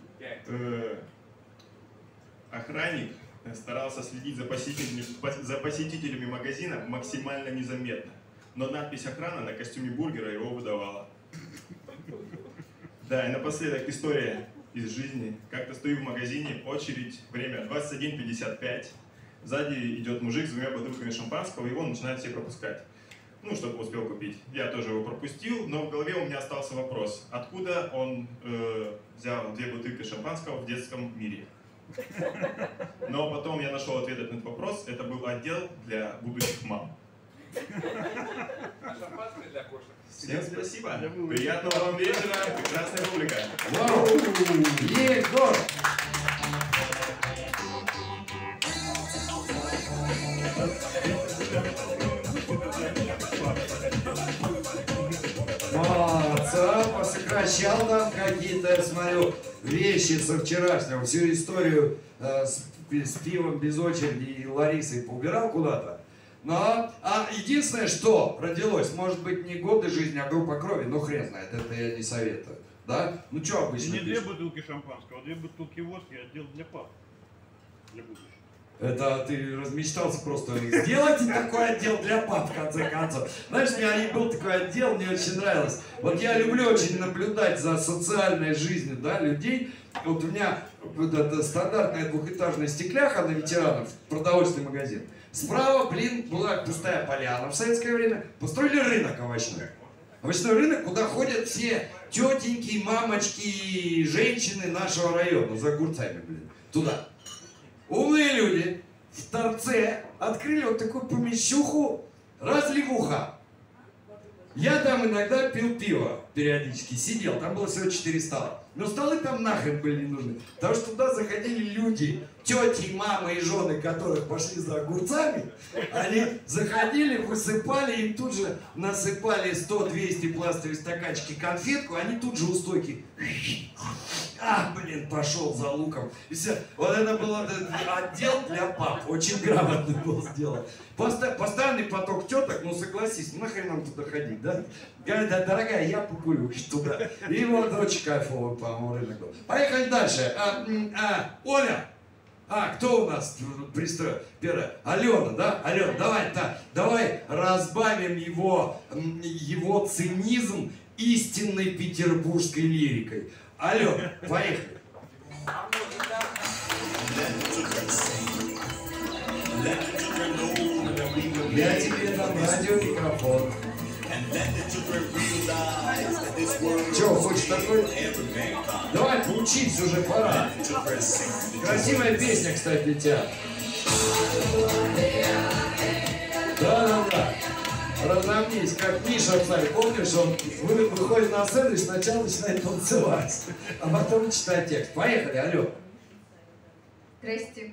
Охранник старался следить за посетителями магазина максимально незаметно. Но надпись «Охрана» на костюме бургера его выдавала. Да, и напоследок история из жизни. Как-то стою в магазине, очередь, время 21:55. Сзади идет мужик с 2 бутылками шампанского, его начинают все пропускать. Ну, чтобы успел купить. Я тоже его пропустил, но в голове у меня остался вопрос. Откуда он взял 2 бутылки шампанского в детском мире? Но потом я нашел ответ на этот вопрос. Это был отдел для будущих мам. А шампанское для кошек. Всем спасибо. Приятного вам вечера, прекрасная публика. Вау! Егор! Молодца, посокращал там какие-то, я смотрю, вещи со вчерашнего, всю историю с пивом без очереди и Ларисой поубирал куда-то. Но, единственное, что родилось, может быть, не годы жизни, а группа крови, ну хрен знает, это я не советую. Да? Ну что обычно Не 2 пишут? бутылки шампанского, а 2 бутылки водки, отдел для пап. Для будущего. Это ты размечтался просто. Сделайте такой отдел для пап, в конце концов. Знаешь, у меня был такой отдел, мне очень нравилось. Вот я люблю очень наблюдать за социальной жизнью, да, людей. Вот у меня вот эта стандартная двухэтажная стекляха на ветеранов, продовольственный магазин. Справа, блин, была пустая поляна в советское время. Построили рынок овощной. Овощной рынок, куда ходят все тетеньки, мамочки, женщины нашего района за огурцами, блин. Туда. Умные люди в торце открыли вот такую помещуху, разливуха. Я там иногда пил пиво периодически, сидел, там было всего 4 стола. Но столы там нахрен были не нужны, потому что туда заходили люди, тети, мамы и жены, которых пошли за огурцами. Они заходили, высыпали, им тут же насыпали 100-200 пластиковые стаканчики конфетку, они тут же у стойки. Блин, пошел за луком. И все. Вот это был отдел для пап. Очень грамотно был сделан. Постоянный поток теток, ну согласись, нахрен нам туда ходить, да? Говорит, да, дорогая, я покурю туда. И вот очень кайфовый, по-моему, рынок был. Поехали дальше. Оля! Кто у нас пристроил? Первая. Алена, да? Алена, давай разбавим его цинизм истинной петербургской лирикой. Алена, поехали. Я тебе дам радиомикрофон. Че, хочешь такой? Давай, учись уже, пора. Красивая песня, кстати, для тебя. Да. Разомнись, как Миша в царь. Помнишь, он выходит на сцену и сначала начинает танцевать, а потом читать текст. Поехали, алло. Здрасте.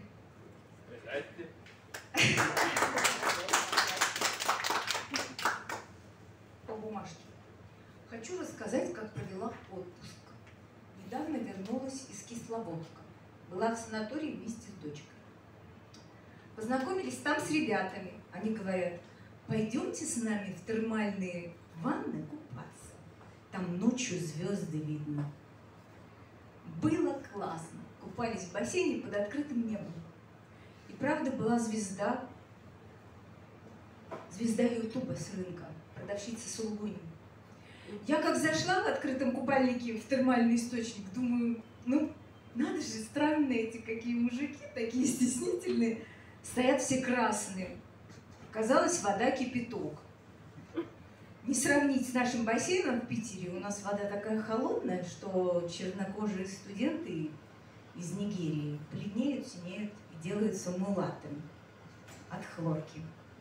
По бумажке. Хочу рассказать, как провела отпуск. Недавно вернулась из Кисловодска. Была в санатории вместе с дочкой. Познакомились там с ребятами. Они говорят: пойдемте с нами в термальные ванны купаться. Там ночью звезды видно. Было классно. Купались в бассейне под открытым небом. И правда была звезда Ютуба с рынка, продавщица Сулугуни. Я как зашла в открытом купальнике в термальный источник, думаю, ну, надо же, странные эти какие мужики, такие стеснительные, стоят все красные. Оказалось, вода кипяток. Не сравнить с нашим бассейном в Питере, у нас вода такая холодная, что чернокожие студенты из Нигерии бледнеют, синеют и делаются мулатами от хлорки.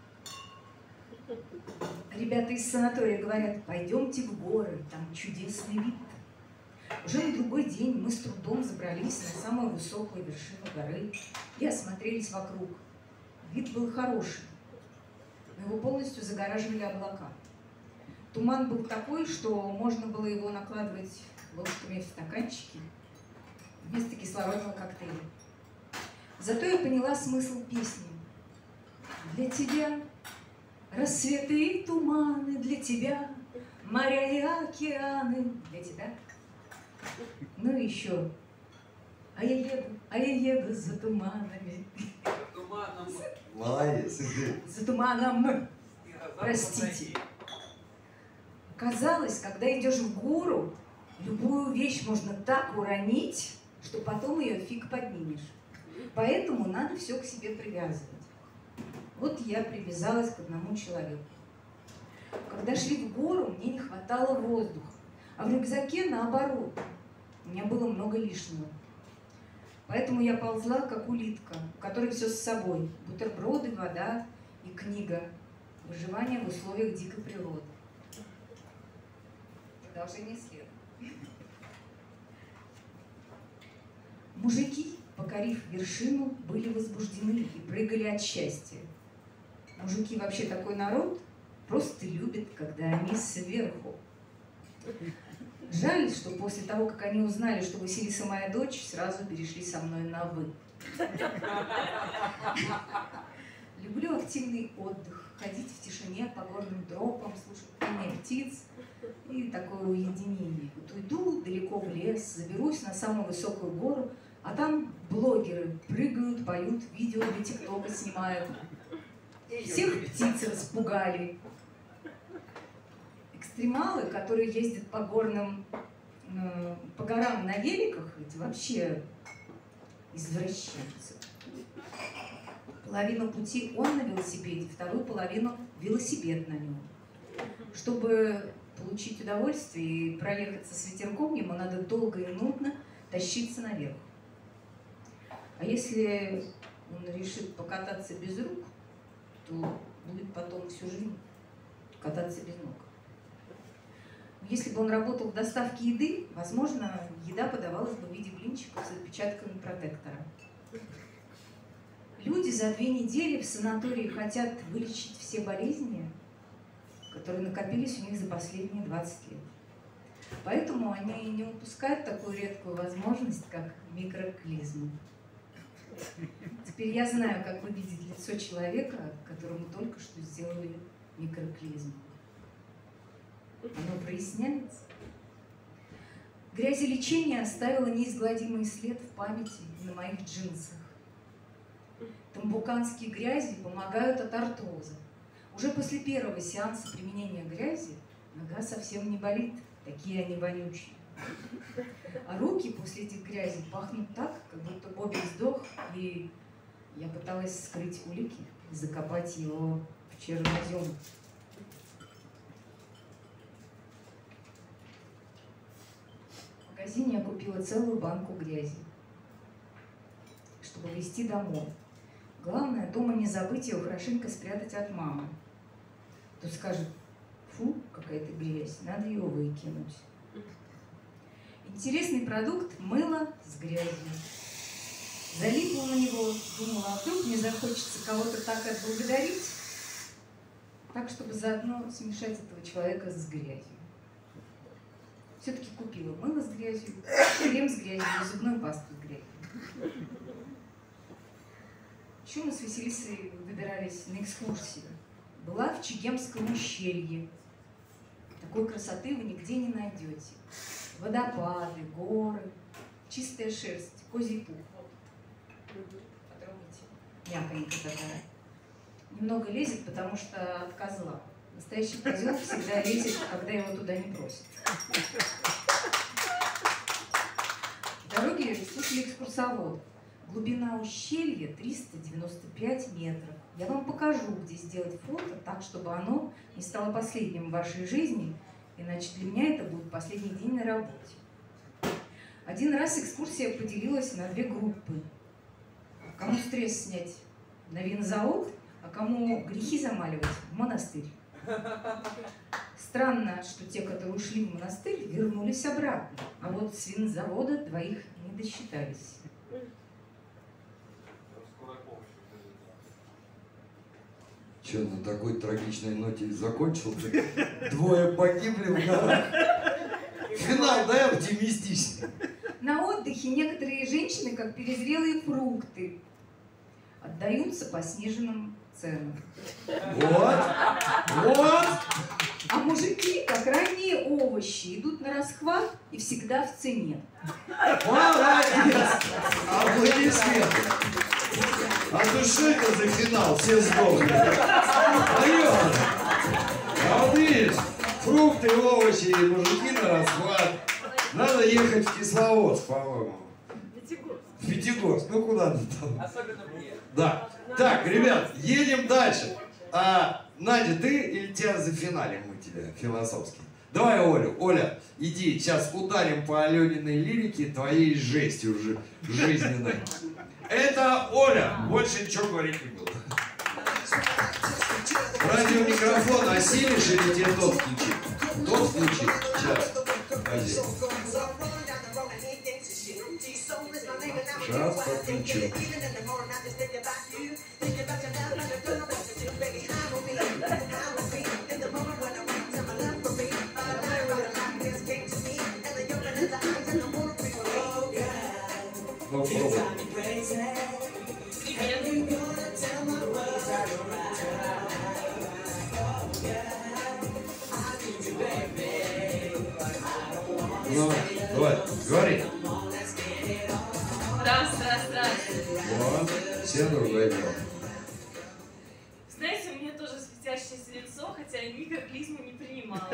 Ребята из санатория говорят: пойдемте в горы, там чудесный вид. Уже на другой день мы с трудом забрались на самую высокую вершину горы и осмотрелись вокруг. Вид был хороший, но его полностью загораживали облака. Туман был такой, что можно было его накладывать ложками в стаканчики вместо кислородного коктейля. Зато я поняла смысл песни. Для тебя рассветы и туманы, для тебя моря и океаны, для тебя. Ну и еще. А я еду за туманами. За туманом. Молодец. За туманом. Простите. Казалось, когда идешь в гору, любую вещь можно так уронить, что потом ее фиг поднимешь. Поэтому надо все к себе привязывать. Вот я привязалась к одному человеку. Когда шли в гору, мне не хватало воздуха, а в рюкзаке наоборот. У меня было много лишнего. Поэтому я ползла, как улитка, у которой все с собой. Бутерброды, вода и книга. Выживание в условиях дикой природы. Продолжение следует. Мужики, покорив вершину, были возбуждены и прыгали от счастья. Мужики вообще такой народ, просто любят, когда они сверху. Жаль, что после того, как они узнали, что Василиса моя дочь, сразу перешли со мной на «вы». Люблю активный отдых, ходить в тишине по горным тропам, слушать пение птиц и такое уединение. Вот уйду далеко в лес, заберусь на самую высокую гору, а там блогеры прыгают, поют, видео для ТикТока снимают. Всех птиц распугали. Экстремалы, которые ездят по горам на великах, это вообще извращенцы. Половину пути он на велосипеде, вторую половину велосипед на нем. Чтобы получить удовольствие и проехаться с ветерком, ему надо долго и нудно тащиться наверх. А если он решит покататься без рук, то будет потом всю жизнь кататься без ног. Если бы он работал в доставке еды, возможно, еда подавалась бы в виде блинчиков с отпечатками протектора. Люди за 2 недели в санатории хотят вылечить все болезни, которые накопились у них за последние 20 лет. Поэтому они не упускают такую редкую возможность, как микроклизму. Теперь я знаю, как выглядит лицо человека, которому только что сделали микроклизму. Оно проясняется. Грязелечение оставило неизгладимый след в памяти на моих джинсах. Тамбуканские грязи помогают от артроза. Уже после первого сеанса применения грязи нога совсем не болит, такие они вонючие. А руки после этих грязей пахнут так, как будто Бобби сдох, и я пыталась скрыть улики, закопать его в чернозем. В магазине я купила целую банку грязи, чтобы везти домой. Главное, дома не забыть ее хорошенько спрятать от мамы. Тут скажет: фу, какая-то грязь, надо ее выкинуть. Интересный продукт — мыло с грязью. Залипла на него, думала, а вдруг мне захочется кого-то так отблагодарить, так, чтобы заодно смешать этого человека с грязью. Все-таки купила мыло с грязью, крем с грязью и зубную пасту с грязью. Еще мы с Василисой выбирались на экскурсию. Была в Чегемском ущелье. Такой красоты вы нигде не найдете. Водопады, горы, чистая шерсть, козий пух. Потрогайте. Мяконькая такая. Немного лезет, потому что от козла. Настоящий козел всегда лезет, когда его туда не просят. В дороге слушали экскурсовод. Глубина ущелья 395 метров. Я вам покажу, где сделать фото так, чтобы оно не стало последним в вашей жизни, иначе для меня это будет последний день на работе. Один раз экскурсия поделилась на 2 группы. Кому стресс снять на винзавод, а кому грехи замаливать в монастырь. Странно, что те, которые ушли в монастырь, вернулись обратно, а вот с винзавода 2 не досчитались. Че, на такой трагичной ноте закончил? Двое погибли в горах. Финал, да, оптимистичный. На отдыхе некоторые женщины, как перезрелые фрукты, отдаются по сниженным ценам. Вот, вот. А мужики, как ранние овощи, идут на расхват и всегда в цене. Молодец! Аплодисменты. А то что это за финал? Все сдохли. Алёна! А вот видишь, фрукты, овощи и мужики на расхват. Надо ехать в Кисловодск, по-моему. В Пятигорск. Ну куда ты там? Особенно мне. Да. Так, ребят, едем дальше. Надя, ты или тебя зафиналим мы тебя философски? Давай Олю. Оля, иди, сейчас ударим по Алёниной лирике твоей жестью уже жизненной. Это Оля. Больше ничего говорить не буду. Радиомикрофон осилишь или тебе тот включить? Тот включить. Сейчас. Пойди. Сейчас подключу. Ну, пробуй. Ну, давай, говори. Здравствуйте. Вот, все другое дело. Знаете, у меня тоже светящееся лицо, хотя я никак клизму не принимала.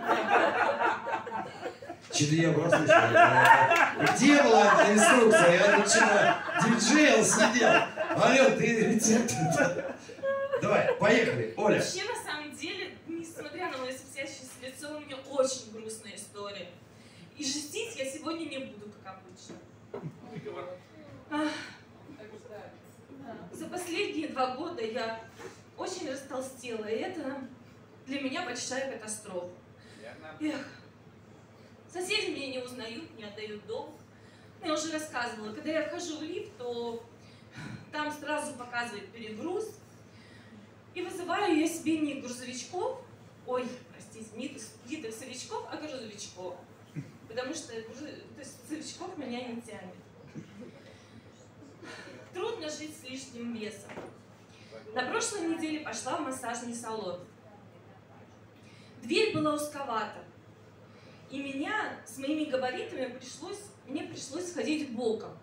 Что-то я просто где была эта инструкция? Я начала диджейл сидел. Алён, ты рецепт. Давай, поехали. Оля. Вообще, на самом деле, несмотря на мое светящееся лицо, у меня очень грустная история. И жестить я сегодня не буду, как обычно. За последние 2 года я очень растолстела, и это для меня большая катастрофа. Эх, соседи меня не узнают, не отдают дом. Я уже рассказывала, когда я вхожу в лифт, то там сразу показывает перегруз. И вызываю я себе не грузовичков, ой, простите, не таксовичков, а грузовичков. Потому что грузовичков меня не тянет. Трудно жить с лишним весом. На прошлой неделе пошла в массажный салон. Дверь была узковата. И меня с моими габаритами мне пришлось ходить боком.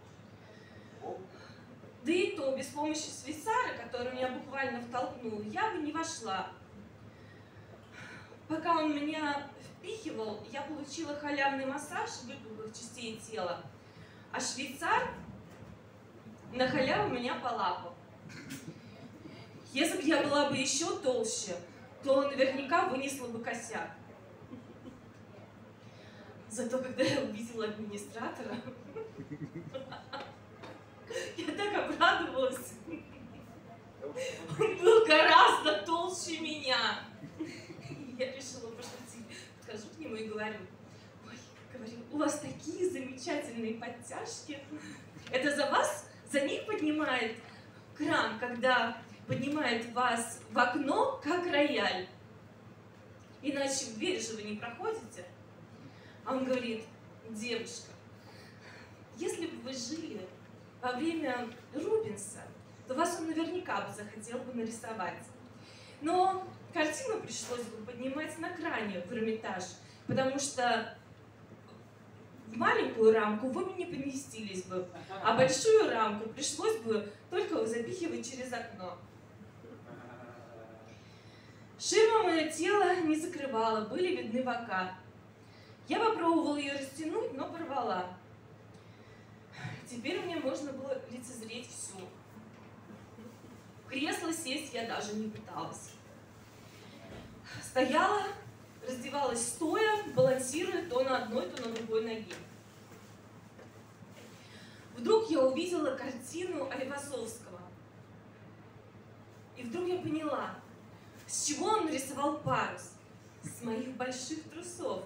Да и то без помощи швейцара, который меня буквально втолкнул, я бы не вошла. Пока он меня впихивал, я получила халявный массаж выпуклых частей тела, а швейцар на халяву меня полапал. Если бы я была бы еще толще, то наверняка вынесла бы косяк. Зато когда я увидела администратора, я так обрадовалась. Он был гораздо толще меня. Я решила пошутить. Подхожу к нему и говорю: ой, говорю, у вас такие замечательные подтяжки. Это за них поднимает кран, когда поднимает вас в окно, как рояль. Иначе в дверь же вы не проходите. А он говорит: девушка, если бы вы жили во время Рубенса, то вас он наверняка бы захотел бы нарисовать. Но картину пришлось бы поднимать на кране в Эрмитаж, потому что в маленькую рамку вы бы не поместились бы, а большую рамку пришлось бы только запихивать через окно. Ширма мое тело не закрывала, были видны бока. Я попробовала ее растянуть, но порвала. Теперь мне можно было лицезреть всю. В кресло сесть я даже не пыталась. Стояла, раздевалась стоя, балансируя то на одной, то на другой ноге. Вдруг я увидела картину Айвазовского. И вдруг я поняла, с чего он нарисовал парус. С моих больших трусов.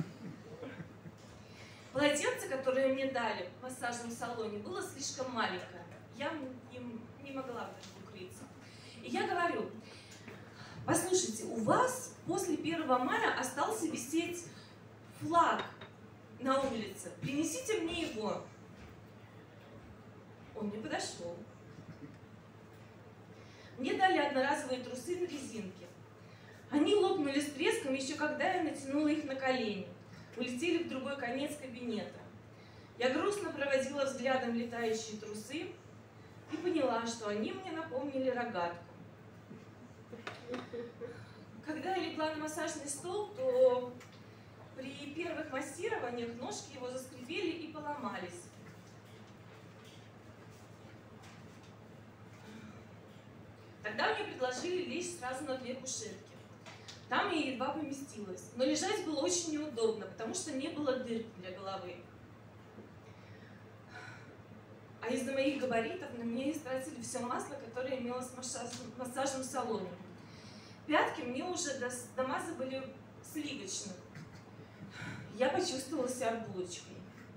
Полотенце, которое мне дали в массажном салоне, было слишком маленькое. Я им не могла в этом укрыться. И я говорю: послушайте, у вас после 1 мая остался висеть флаг на улице. Принесите мне его. Он не подошел. Мне дали одноразовые трусы на резинке. Они лопнули с треском еще когда я натянула их на колени. Улетели в другой конец кабинета. Я грустно проводила взглядом летающие трусы и поняла, что они мне напомнили рогатку. Когда я легла на массажный стол, то при первых массированиях ножки его заскрипели и поломались. Тогда мне предложили лечь сразу на 2 кушетки. Там я едва поместилась, но лежать было очень неудобно, потому что не было дырки для головы. А из-за моих габаритов на меня истратили все масло, которое имелось в массажном салоне. Пятки мне уже до маза были сливочным. Я почувствовала себя булочкой.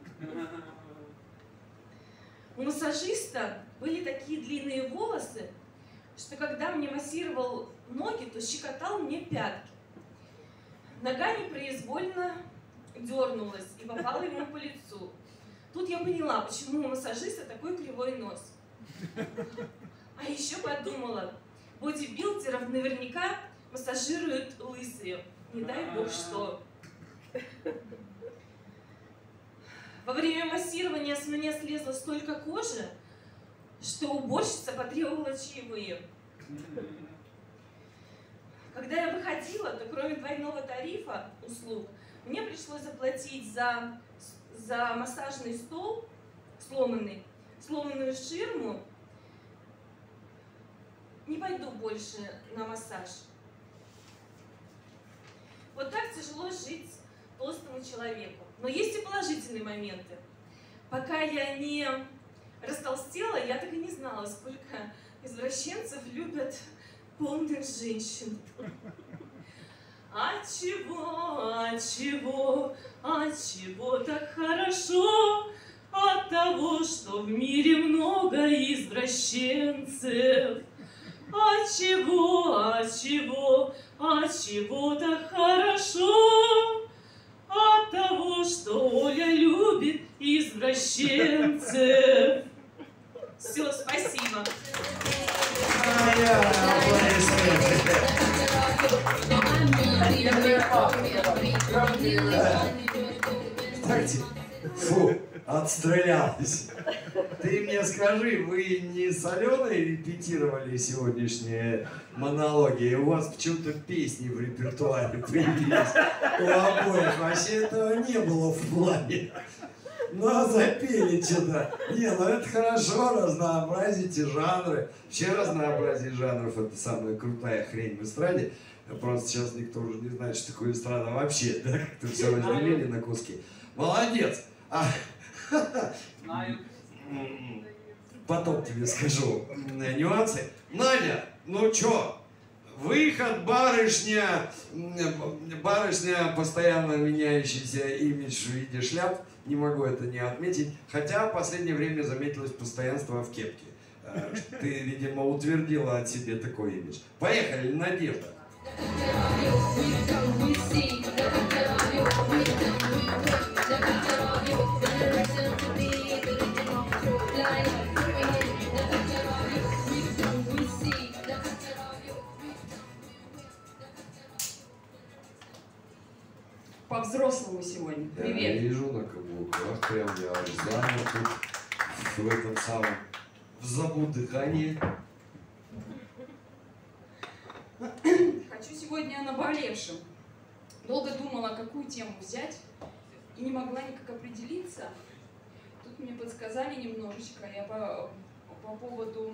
У массажиста были такие длинные волосы, что когда мне массировал ноги, то щекотал мне пятки. Нога непроизвольно дернулась и попала ему по лицу. Тут я поняла, почему у массажиста такой кривой нос. А еще подумала, бодибилдеров наверняка массажируют лысые. Не дай бог что. Во время массирования с меня слезло столько кожи, что уборщица потребовала чаевые. Когда я выходила, то кроме двойного тарифа услуг, мне пришлось заплатить за массажный стол сломанную ширму. Не пойду больше на массаж. Вот так тяжело жить толстому человеку. Но есть и положительные моменты. Пока я не растолстела, я так и не знала, сколько извращенцев любят полных женщин. Отчего так хорошо? От того, что в мире много извращенцев. Отчего так хорошо? От того, что Оля любит извращенцев. Все, спасибо. Кстати, фу, отстрелялась. Ты мне скажи, вы не с Аленой репетировали сегодняшние монологи? У вас почему-то песни в репертуаре появились у обоих. Вообще этого не было в плане. Ну, а запели что-то. Не, ну это хорошо, разнообразите жанры. Вообще разнообразие жанров — это самая крутая хрень в эстраде. Просто сейчас никто уже не знает, что такое эстрада вообще, да? Как-то все разделили на куски. Молодец! Потом тебе скажу нюансы. Надя, ну чё? Выход, барышня, постоянно меняющийся имидж в виде шляп. Не могу это не отметить. Хотя в последнее время заметилось постоянство в кепке. Ты, видимо, утвердила от себя такой имидж. Поехали, Надежда. По-взрослому сегодня. Привет. Я вижу на каблуках, прям я аж замер тут в этом самом, в забудыхании. Хочу сегодня о наболевшем. Долго думала, какую тему взять, и не могла никак определиться. Тут мне подсказали немножечко, я по поводу...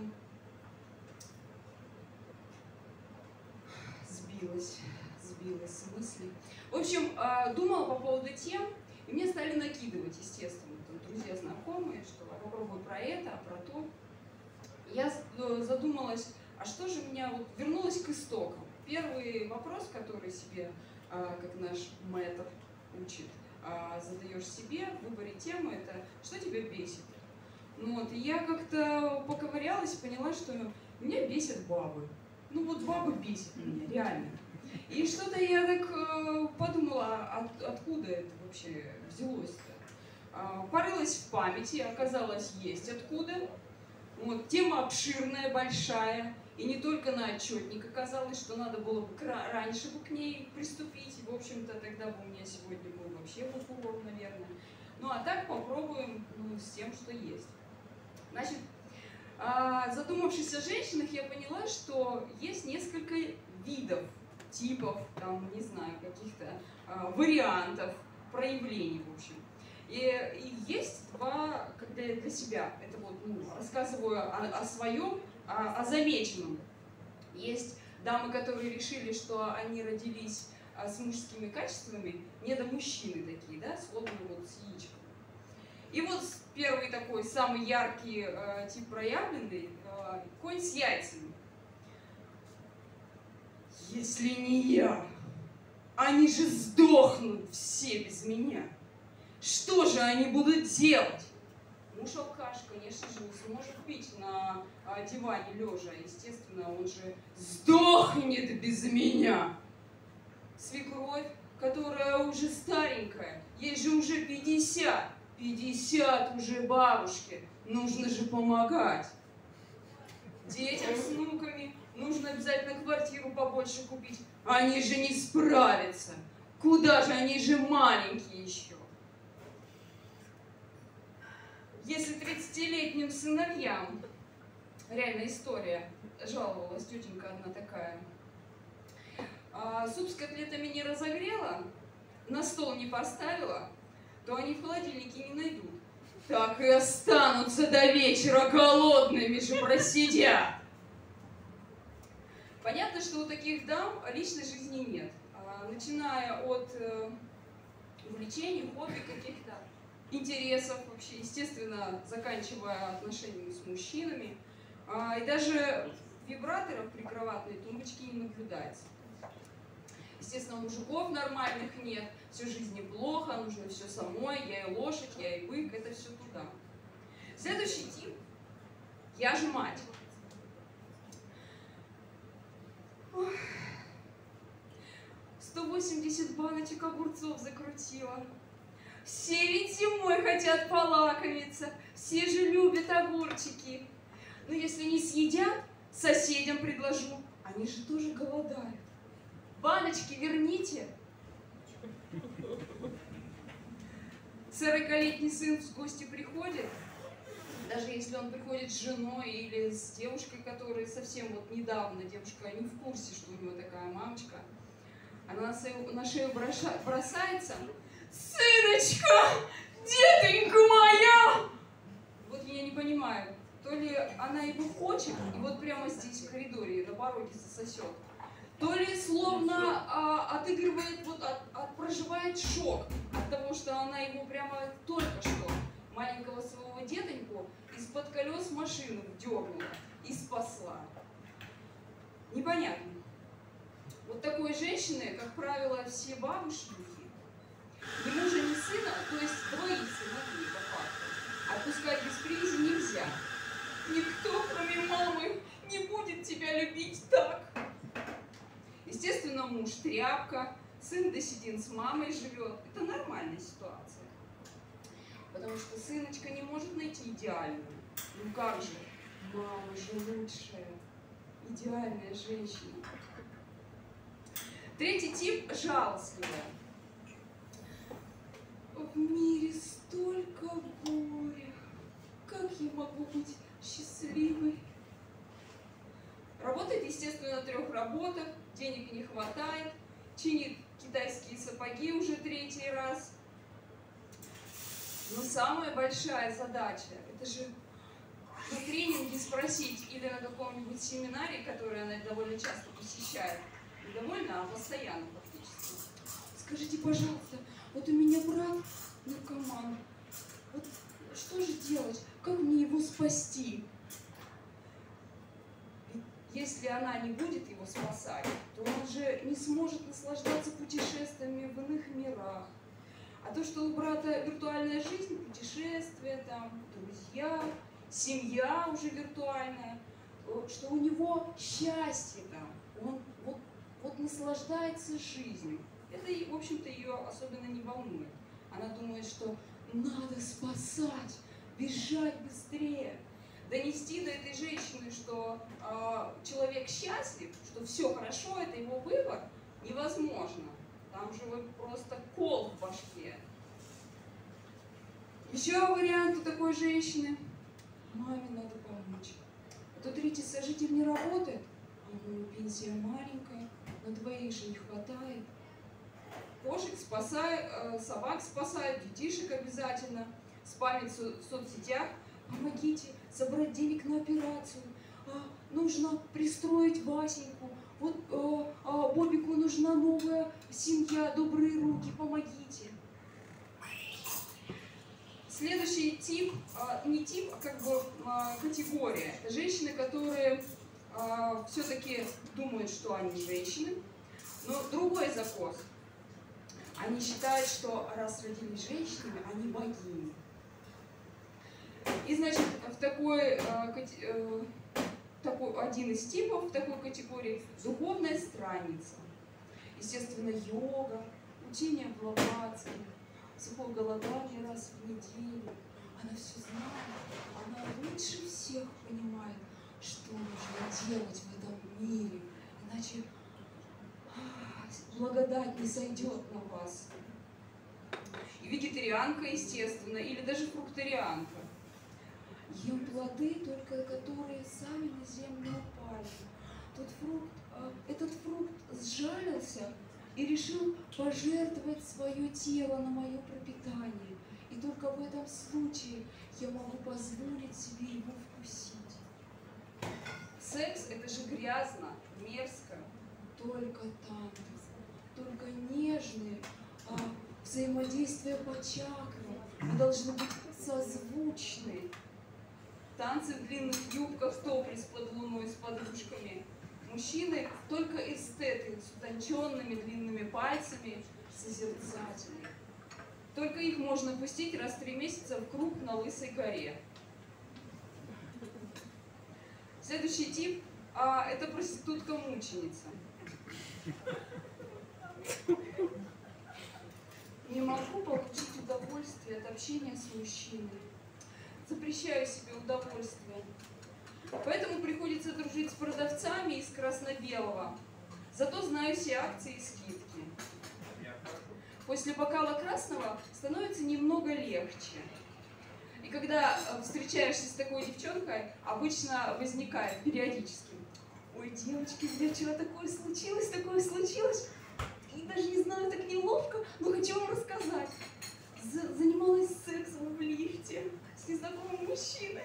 Сбилась с мыслей. В общем, думала по поводу тем, и мне стали накидывать, естественно, там, друзья, знакомые, что попробуй про это, а про то. Я задумалась, а что же меня, вот вернулась к истокам. Первый вопрос, который себе, как наш мэтр учит, задаешь себе в выборе темы, это что тебя бесит? Ну вот, и я как-то поковырялась и поняла, что меня бесят бабы. Ну вот бабы бесит меня, реально. И что-то я так подумала, откуда это вообще взялось-то. Порылась в памяти, оказалось, есть откуда. Вот, тема обширная, большая. И не только на отчетник оказалось, что надо было бы раньше бы к ней приступить. И, в общем-то, тогда бы у меня сегодня был вообще урок, наверное. Ну а так попробуем с тем, что есть. Значит, задумавшись о женщинах, я поняла, что есть несколько видов, типов, там, не знаю, каких-то вариантов, проявлений, в общем. И есть два, когда я для себя, это вот, рассказываю о своем, о замеченном. Есть дамы, которые решили, что они родились с мужскими качествами, недомужчины такие, да, словно вот с яичком. И вот первый такой, самый яркий тип проявленный, конь с яйцами. Если не я, они же сдохнут все без меня. Что же они будут делать? Муж-алкаш, конечно же, не сможет пить на диване лежа. Естественно, он же сдохнет без меня. Свекровь, которая уже старенькая, ей же уже 50. 50 уже бабушке. Нужно же помогать. Детям с внуками нужно обязательно квартиру побольше купить. Они же не справятся. Куда же, они же маленькие еще. Если 30-летним сыновьям, реальная история, жаловалась тетенька одна такая, суп с котлетами не разогрела, на стол не поставила, то они в холодильнике не найдут. Так и останутся до вечера голодными же просидят. Понятно, что у таких дам личной жизни нет. Начиная от увлечений, хобби, каких-то интересов вообще, естественно, заканчивая отношениями с мужчинами. И даже вибраторов при кроватной тумбочке не наблюдается. Естественно, мужиков нормальных нет, все в жизни плохо, нужно все самой, я и лошадь, я и бык, это все туда. Следующий тип. Я же мать. 180 баночек огурцов закрутила. Все ведь зимой хотят полакомиться, все же любят огурчики. Но если не съедят, соседям предложу, они же тоже голодают. Баночки верните. 40-летний сын в гости приходит, даже если он приходит с женой или с девушкой, которая совсем вот недавно, девушка не в курсе, что у него такая мамочка, она на шею бросается. Сыночка, детонька моя! Вот я не понимаю, то ли она его хочет, и вот прямо здесь, в коридоре, на пороге засосет, то ли словно отыгрывает, вот проживает шок от того, что она его прямо только что, маленького своего детоньку, из-под колес машины дернула и спасла. Непонятно. Вот такой женщины, как правило, все бабушки, ни мужа, ни сына, то есть двоих сыновей по факту, отпускать без привязи нельзя. Никто, кроме мамы, не будет тебя любить так. Естественно, муж тряпка, сын досидин с мамой живет. Это нормальная ситуация. Потому что сыночка не может найти идеальную. Ну как же, мама же лучшая, идеальная женщина. Третий тип – жалостливая. В мире столько горя. Как я могу быть счастливой? Работает, естественно, на 3 работах, денег не хватает, чинит китайские сапоги уже 3-й раз. Но самая большая задача – это же на тренинге спросить или на каком-нибудь семинаре, который она довольно часто посещает, не довольно, а постоянно фактически. Скажите, пожалуйста, вот у меня брат наркоман, вот что же делать, как мне его спасти? Ведь если она не будет его спасать, то он же не сможет наслаждаться путешествиями в иных мирах. А то, что у брата виртуальная жизнь, путешествия, там, друзья, семья уже виртуальная, что у него него счастье там, он вот наслаждается жизнью. Это, в общем-то, ее особенно не волнует. Она думает, что надо спасать, бежать быстрее, донести до этой женщины, что человек счастлив, что все хорошо, это его выбор, невозможно. Там же вот просто кол в башке. Еще вариант у такой женщины. Маме надо помочь. А то третий сожитель не работает, а у него пенсия маленькая, на двоих же не хватает. Кошек спасает, собак спасает, детишек обязательно. Спамит в соцсетях. Помогите собрать денег на операцию. Нужно пристроить Васеньку. Вот Бобику нужна новая семья, добрые руки, помогите. Следующий тип, не тип, а как бы категория. Это женщины, которые все-таки думают, что они женщины, но другой закос. Они считают, что раз родились женщинами, они богини. И, значит, в такой один из типов в такой категории – духовная странница. Естественно, йога, учение в локации, сухое голодание раз в неделю. Она все знает, она лучше всех понимает, что нужно делать в этом мире, иначе благодать не сойдет на вас. И вегетарианка, естественно, или даже фрукторианка. Ем плоды, только которые сами на землю упали. Этот фрукт сжалился и решил пожертвовать свое тело на мое пропитание. И только в этом случае я могу позволить себе его вкусить. Секс – это же грязно, мерзко. Только танцы, только нежные, взаимодействия по чакрам. Мы должны быть созвучны. Танцы в длинных юбках, топрис под луной с подружками. Мужчины только эстеты с утонченными длинными пальцами, созерцатели. Только их можно пустить раз в 3 месяца в круг на Лысой горе. Следующий тип это проститутка-мученица. Не могу получить удовольствие от общения с мужчиной. Запрещаю себе удовольствие. Поэтому приходится дружить с продавцами из красно-белого. Зато знаю все акции и скидки. После бокала красного становится немного легче. И когда встречаешься с такой девчонкой, обычно возникает периодически: ой, девочки, у меня вчера такое случилось. И даже не знаю, так неловко, но хочу вам рассказать. Занималась сексом в лифте с незнакомым мужчиной.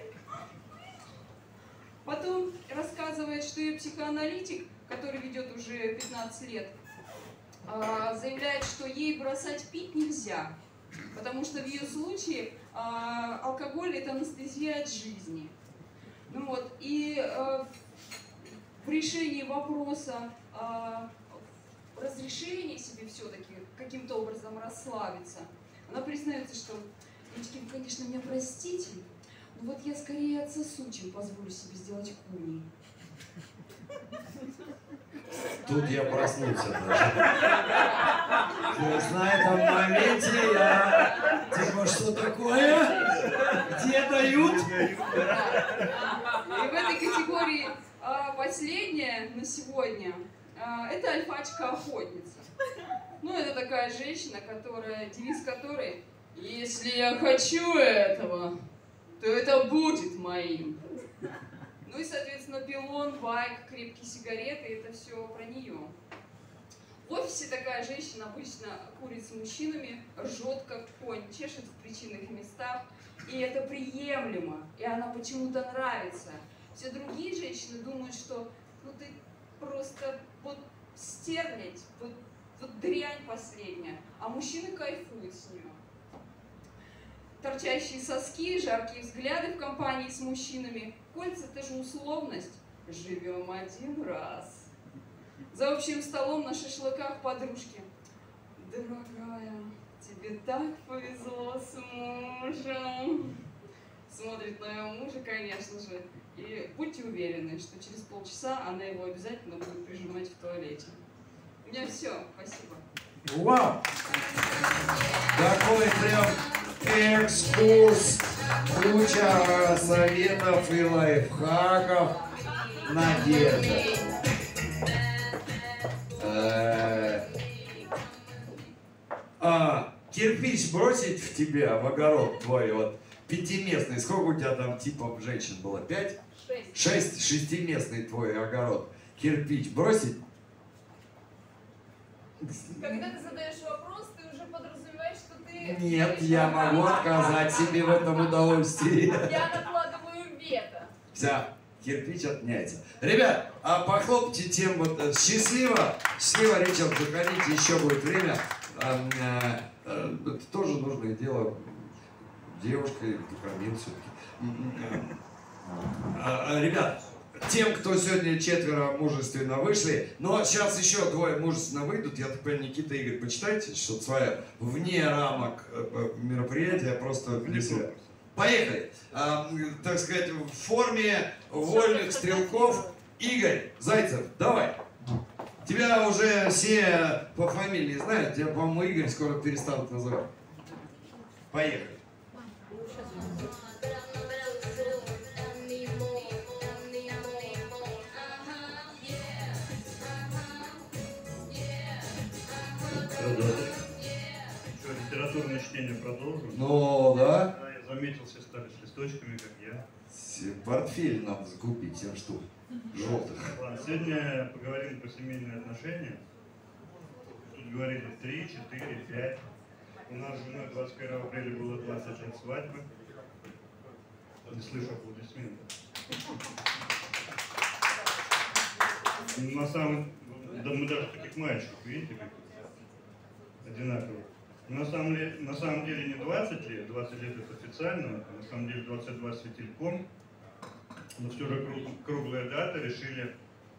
Потом рассказывает, что ее психоаналитик, который ведет уже 15 лет, заявляет, что ей бросать пить нельзя, потому что в ее случае алкоголь – это анестезия от жизни. Ну вот, и в решении вопроса разрешения себе все-таки каким-то образом расслабиться, она признается, что, девочки, вы, конечно, меня простите, но вот я скорее отсосу, чем позволю себе сделать куни. Тут я проснулся даже. На этом моменте я... Типа, что такое? Где дают? И в этой категории последняя на сегодня это альфачка-охотница. Ну, это такая женщина, девиз которой: если я хочу этого, то это будет моим. Ну и, соответственно, пилон, байк, крепкие сигареты, это все про нее. В офисе такая женщина обычно курит с мужчинами, ржет как конь, чешет в причинных местах, и это приемлемо, и она почему-то нравится. Все другие женщины думают, что ну ты просто вот стерлядь, вот дрянь последняя, а мужчины кайфуют с нее. Торчащие соски, жаркие взгляды в компании с мужчинами. Кольца – это же условность. Живем один раз. За общим столом на шашлыках подружки: дорогая, тебе так повезло с мужем. Смотрит на ее мужа, конечно же, И будьте уверены, что через полчаса она его обязательно будет прижимать в туалете. У меня все. Спасибо. Вау! Такой прям экскурс, куча советов и лайфхаков. Надежда. Кирпич бросить в тебя, в огород твой, вот, пятиместный, сколько у тебя там типов женщин было? 5? 6. Шестиместный твой огород. Кирпич бросить? Когда ты задаешь вопрос, ты уже подразумеваешь, что ты... Нет, я могу отказать себе в этом удовольствии. Я накладываю вето. Вся, кирпич отняется. Ребят, а похлопайте тем вот счастливо. Счастливо, Ричард, заходите, еще будет время. Это тоже нужное дело. Девушка или камин все-таки. Ребят, тем, кто сегодня 4 мужественно вышли, но сейчас еще 2 мужественно выйдут, я так понимаю, Никита и Игорь, почитайте, что-то свое вне рамок мероприятия, просто для себя. Поехали! Так сказать, в форме вольных стрелков. Игорь Зайцев, давай! Тебя уже все по фамилии знают, тебя, по-моему, Игорь скоро перестанут называть. Поехали! Что, литературное чтение продолжим? Ну, да. Да, я заметил, все стали с листочками, как я. Портфель надо закупить, 7 штук. Желтых. Ладно, сегодня поговорим про семейные отношения. Тут говорили 3, 4, 5. У нас с женой 21 апреля было 20 лет свадьбы. Не слышу аплодисментов. На самом... Да мы даже таких мальчиков, видите, как одинаково. На самом деле не 20 лет, 20 лет это официально, а на самом деле 22 светильком. Но все же круглая дата, решили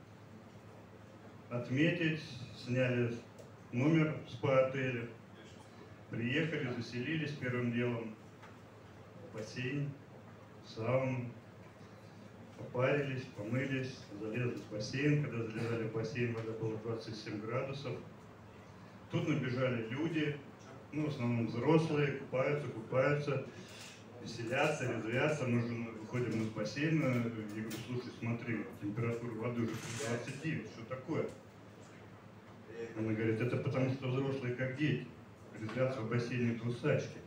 отметить, сняли номер в спа-отеле, приехали, заселились первым делом в бассейн, в сауну, попарились, помылись, залезли в бассейн. Когда залезали в бассейн, вода была 27 градусов. Тут набежали люди, ну, в основном взрослые, купаются, веселятся, резвятся. Мы же выходим из бассейна, я говорю, слушай, смотри, температура воды уже 29, что такое? Она говорит, это потому что взрослые как дети, резвятся в бассейне трусачки.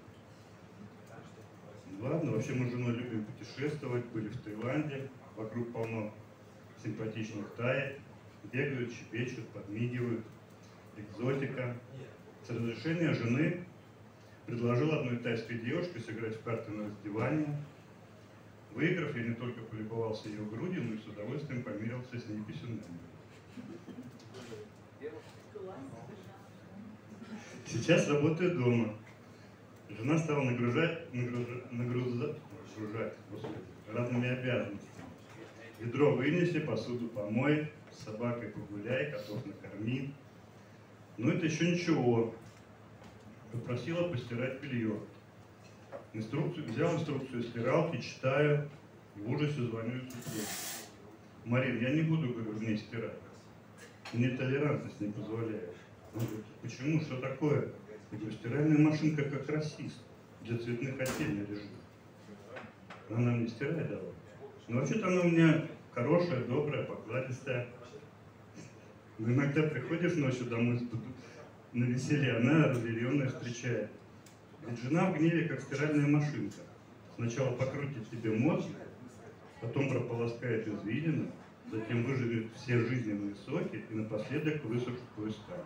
Ладно, вообще мы с женой любим путешествовать, были в Таиланде, вокруг полно симпатичных таек, бегают, щебечут, подмигивают, экзотика. С разрешения жены предложил одной тайской девушке сыграть в карты на раздевание. Выиграв, я не только полюбовался ее грудью, но и с удовольствием померился с ней писюнами. Сейчас работаю дома. Жена стала нагружать разными обязанностями. Ведро вынеси, посуду помой, с собакой погуляй, котов накорми. Но это еще ничего. Попросила постирать белье. Взял инструкцию стиралки, читаю, и в ужасе звоню супруге. Марин, я не буду, говорю, в ней стирать. Мне толерантность не позволяет. Он говорит, почему, что такое? Я говорю, стиральная машинка как расист, для цветных отдельно лежит. Она мне стирает давала. Но вообще-то она у меня хорошая, добрая, покладистая. Но иногда приходишь ночью домой на веселье, она разъяренная встречает. Ведь жена в гневе, как стиральная машинка. Сначала покрутит тебе мозг, потом прополоскает извилины, затем выживет все жизненные соки и напоследок высушит твой скальп.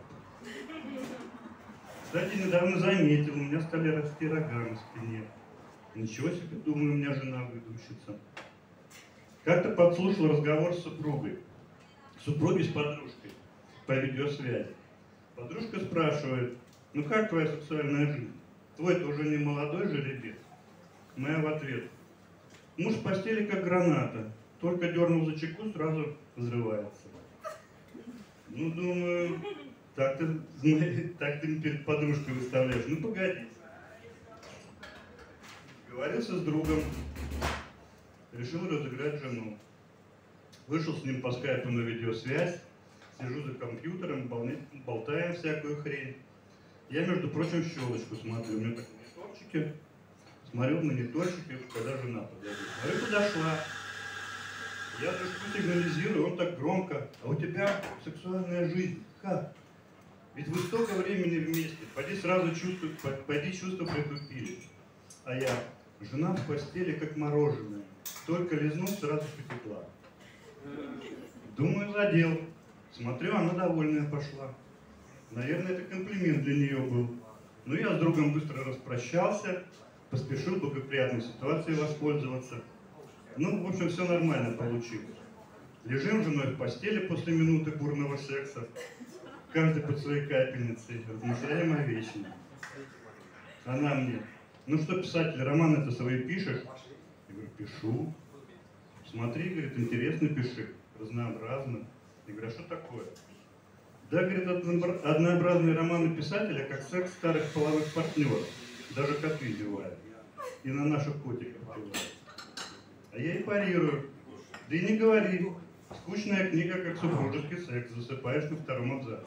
Кстати, недавно заметил, у меня стали расти рога на спине. Ничего себе, думаю, у меня жена выдумщица. Как-то подслушал разговор с супругой. Супруги с подружкой по видеосвязи. Подружка спрашивает, ну как твоя сексуальная жизнь? Твой-то уже не молодой жеребец? Моя в ответ, муж в постели как граната, только дернул за чеку, сразу взрывается. Ну, думаю, так ты перед подружкой выставляешь. Ну, погоди. Говорился с другом. решил разыграть жену. Вышел с ним по скайпу на видеосвязь, сижу за компьютером, болтаем всякую хрень. Я, между прочим, в щелочку смотрю, у меня так мониторчики, смотрю в мониторчике, когда жена подойдет. Смотрю, подошла. Я дружку сигнализирую, он так громко. А у тебя сексуальная жизнь. Как? Ведь вы столько времени вместе. Пойди сразу чувства притупили. А я, жена в постели как мороженое. Только лизнул, сразу потекла. Думаю, задел. Смотрю, она довольная пошла. Наверное, это комплимент для нее был. Но я с другом быстро распрощался, поспешил благоприятной ситуацией воспользоваться. Ну, в общем, все нормально получилось. Лежим с женой в постели после минуты бурного секса. Каждый под своей капельницей. Размышляем о вечном. Она мне: ну что, писатель, романы-то свои пишешь? Я говорю, пишу. Смотри, говорит, интересно пиши, разнообразно. Я говорю, а что такое? Да, говорит, однообразные романы писателя, как секс старых половых партнеров. Даже коты зевают. И на наших котиков плевают. А я и парирую. Да и не говори. Скучная книга, как супружеский секс. Засыпаешь на втором абзаце.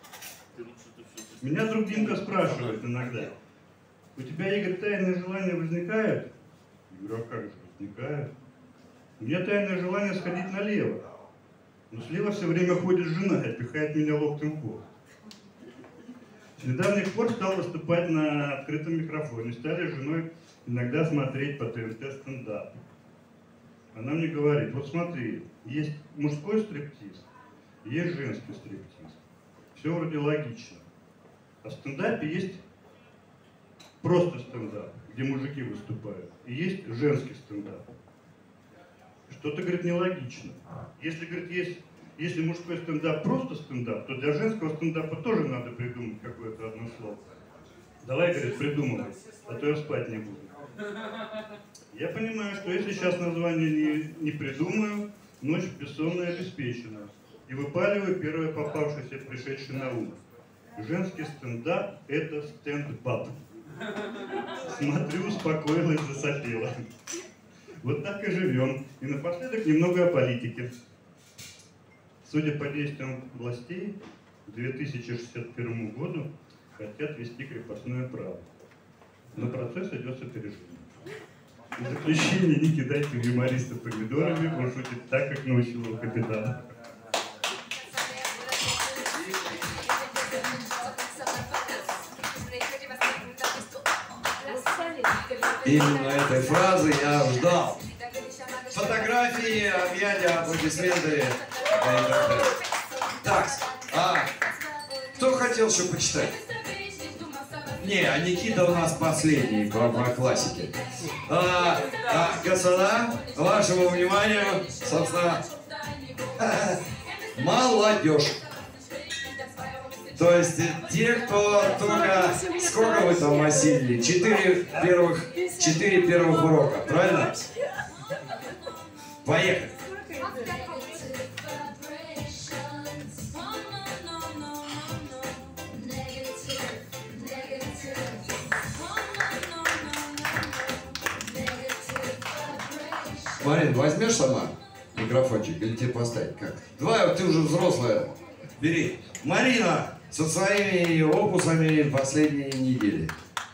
Меня друг Димка спрашивает иногда: у тебя, Игорь, тайные желания возникают? Я говорю, а как же возникают? У меня тайное желание сходить налево. Но слева все время ходит жена и пихает меня локтем в бок. С недавних пор стал выступать на открытом микрофоне. Стали с женой иногда смотреть по ТНТ стендап. Она мне говорит, вот смотри, есть мужской стриптиз, есть женский стриптиз. Все вроде логично. А в стендапе есть просто стендап, где мужики выступают. И есть женский стендап. Что-то, говорит, нелогично. Если, говорит, если мужской стендап просто стендап, то для женского стендапа тоже надо придумать какое-то одно слово. Давай, говорит, придумывай, а то я спать не буду. Я понимаю, что если сейчас название не придумаю, ночь бессонная обеспечена. И выпаливаю первое попавшееся, пришедшее на ум. Женский стендап – это стендбап. Смотрю, успокоилась, засопела. Вот так и живем. И напоследок немного о политике. Судя по действиям властей, к 2061 году хотят ввести крепостное право. Но процесс идет с опережением. В заключение, не кидайте юмориста помидорами, он шутит так, как научил его капитан. Именно этой фразы я ждал. Фотографии, объятия, аплодисменты. Так, кто хотел еще почитать? Не, а Никита у нас последний по классике. Господа, вашему вниманию, собственно, молодежь. То есть те, кто только... Сколько вы там осилили? 4 первых урока, правильно? Поехали. Марин, возьмешь сама микрофончик или тебе поставить? Как? Давай, вот ты уже взрослая. Бери. Марина со своими опусами последней недели.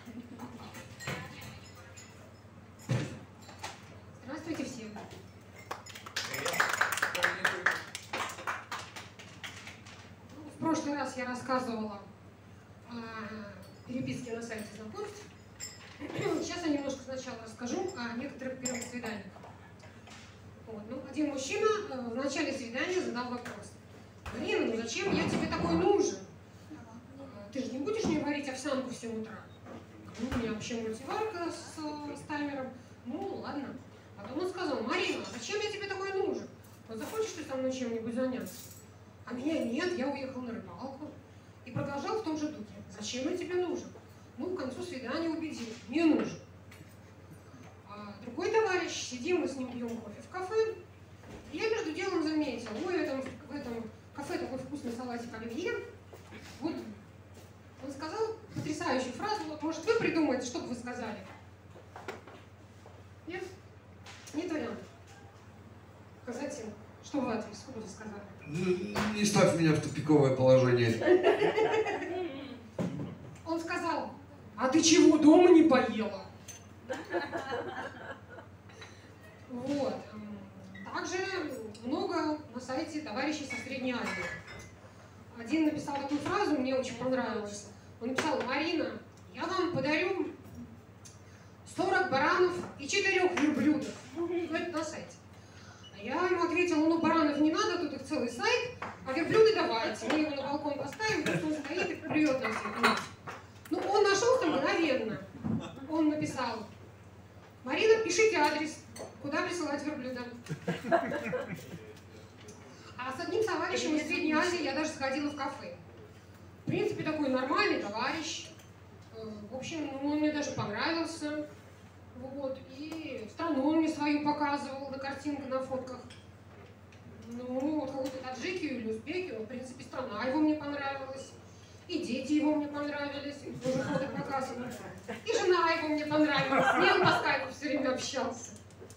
Здравствуйте всем. В прошлый раз я рассказывала о переписке на сайте знакомств. Сейчас я немножко сначала расскажу о некоторых первых свиданиях. Вот. Ну, один мужчина в начале свидания задал вопрос. Марина, ну зачем я тебе такой нужен? Ты же не будешь мне варить овсянку в 7 утра? Ну, у меня вообще мультиварка с таймером. Ну, ладно. Потом он сказал, Марина, зачем я тебе такой нужен? Вот захочешь ты со мной чем-нибудь заняться? А меня нет, я уехал на рыбалку. И продолжал в том же духе. Зачем я тебе нужен? Ну, к концу свидания убедил, не нужен. А другой товарищ, сидим, мы с ним пьем кофе в кафе. И я между делом заметила, ой, в этом кафе такой вкусный салатик оливье. Вот он сказал потрясающую фразу, вот, может, вы придумаете, что бы вы сказали? Нет? Нет вариантов. супрузе сказали? Не ставь меня в тупиковое положение. Он сказал: а ты чего, дома не поела? Вот. Также много на сайте товарищей со Средней Азии. Один написал такую фразу, мне очень понравилась. Он написал: Марина, я вам подарю 40 баранов и 4 верблюдов. Ну, это на сайте. А я ему ответила: ну, баранов не надо, тут их целый сайт, а верблюды давайте. Мы его на балкон поставим, пусть он стоит и плюет на всех. Ну, он нашелся мгновенно. Он написал: Марина, пишите адрес, куда присылать верблюда. А с одним товарищем из Средней Азии я даже сходила в кафе. В принципе, такой нормальный товарищ. В общем, ну, он мне даже понравился. Вот. И страну он мне свою показывал на картинках, на фотках. Ну, вот какую-то Таджикию или Узбекию, в принципе, страна его мне понравилась. И дети его мне понравились, тоже фото показывали. И жена его мне понравилась, с ней он по скайпу все время общался.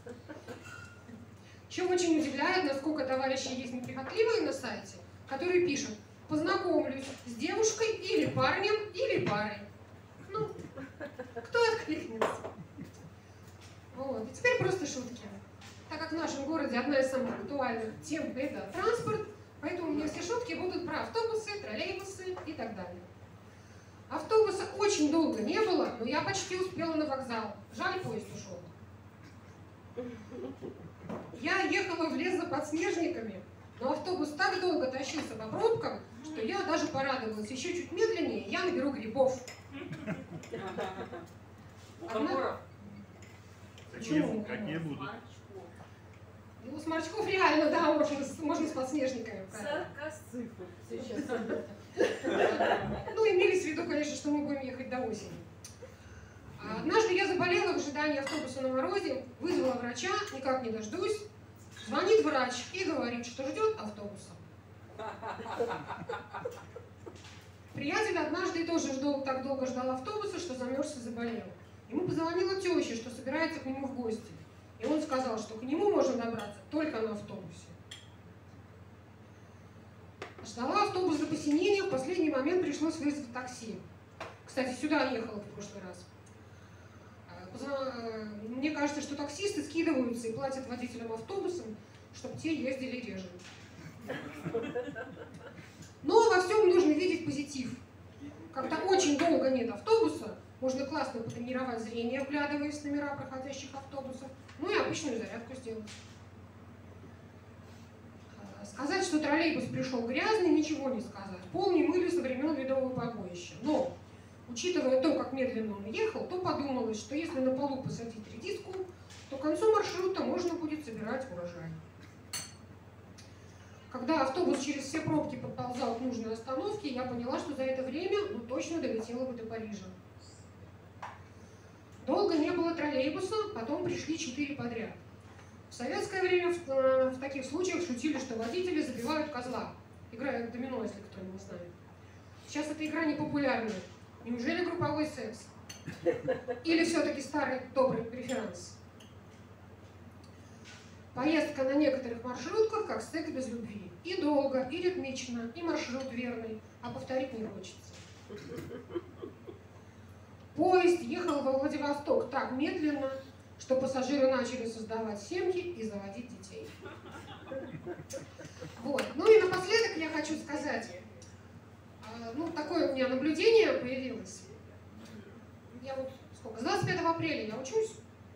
Чем очень удивляет, насколько товарищи есть неприхотливые на сайте, которые пишут: познакомлюсь с девушкой или парнем, или парой. Ну, кто откликнется? Вот. И теперь просто шутки. Так как в нашем городе одна из самых актуальных тем – это транспорт, поэтому у меня все шутки будут про автобусы, троллейбусы и так далее. Автобуса очень долго не было, но я почти успела на вокзал. Жаль, поезд ушел. Я ехала в лес за подснежниками, но автобус так долго тащился по пробкам, что я даже порадовалась. Еще чуть медленнее я наберу грибов. Какие будут? Ну, сморчков реально, да, можно с подснежниками. Саркасцифр сейчас. Ну, имелись в виду, конечно, что мы будем ехать до осени. Однажды я заболела в ожидании автобуса на морозе, вызвала врача, никак не дождусь. Звонит врач и говорит, что ждет автобуса. Приятель однажды тоже так долго ждал автобуса, что замерз и заболел. Ему позвонила теща, что собирается к нему в гости. И он сказал, что к нему можно добраться только на автобусе. Ждала автобус до посинения, в последний момент пришлось вызвать такси. Кстати, сюда ехала в прошлый раз. Мне кажется, что таксисты скидываются и платят водителям автобусом, чтобы те ездили реже. Но во всем нужно видеть позитив. Когда очень долго нет автобуса, можно классно потренировать зрение, вглядываясь в номера проходящих автобусов, ну и обычную зарядку сделать. Сказать, что троллейбус пришел грязный, ничего не сказать. Пол не мыли со времен Ледового побоища. Но, учитывая то, как медленно он ехал, то подумалось, что если на полу посадить редиску, то к концу маршрута можно будет собирать урожай. Когда автобус через все пробки подползал к нужной остановке, я поняла, что за это время точно долетела бы до Парижа. Долго не было троллейбуса, потом пришли 4 подряд. В советское время в таких случаях шутили, что водители забивают козла, играя в домино, если кто не знает. Сейчас эта игра не популярна. Неужели групповой секс? Или все-таки старый добрый преферанс? Поездка на некоторых маршрутках как секс без любви. И долго, и ритмично, и маршрут верный, а повторить не хочется. Поезд ехал во Владивосток так медленно, что пассажиры начали создавать семьи и заводить детей. Вот. Ну и напоследок я хочу сказать, такое у меня наблюдение появилось. Я вот сколько? С 25 апреля я учусь.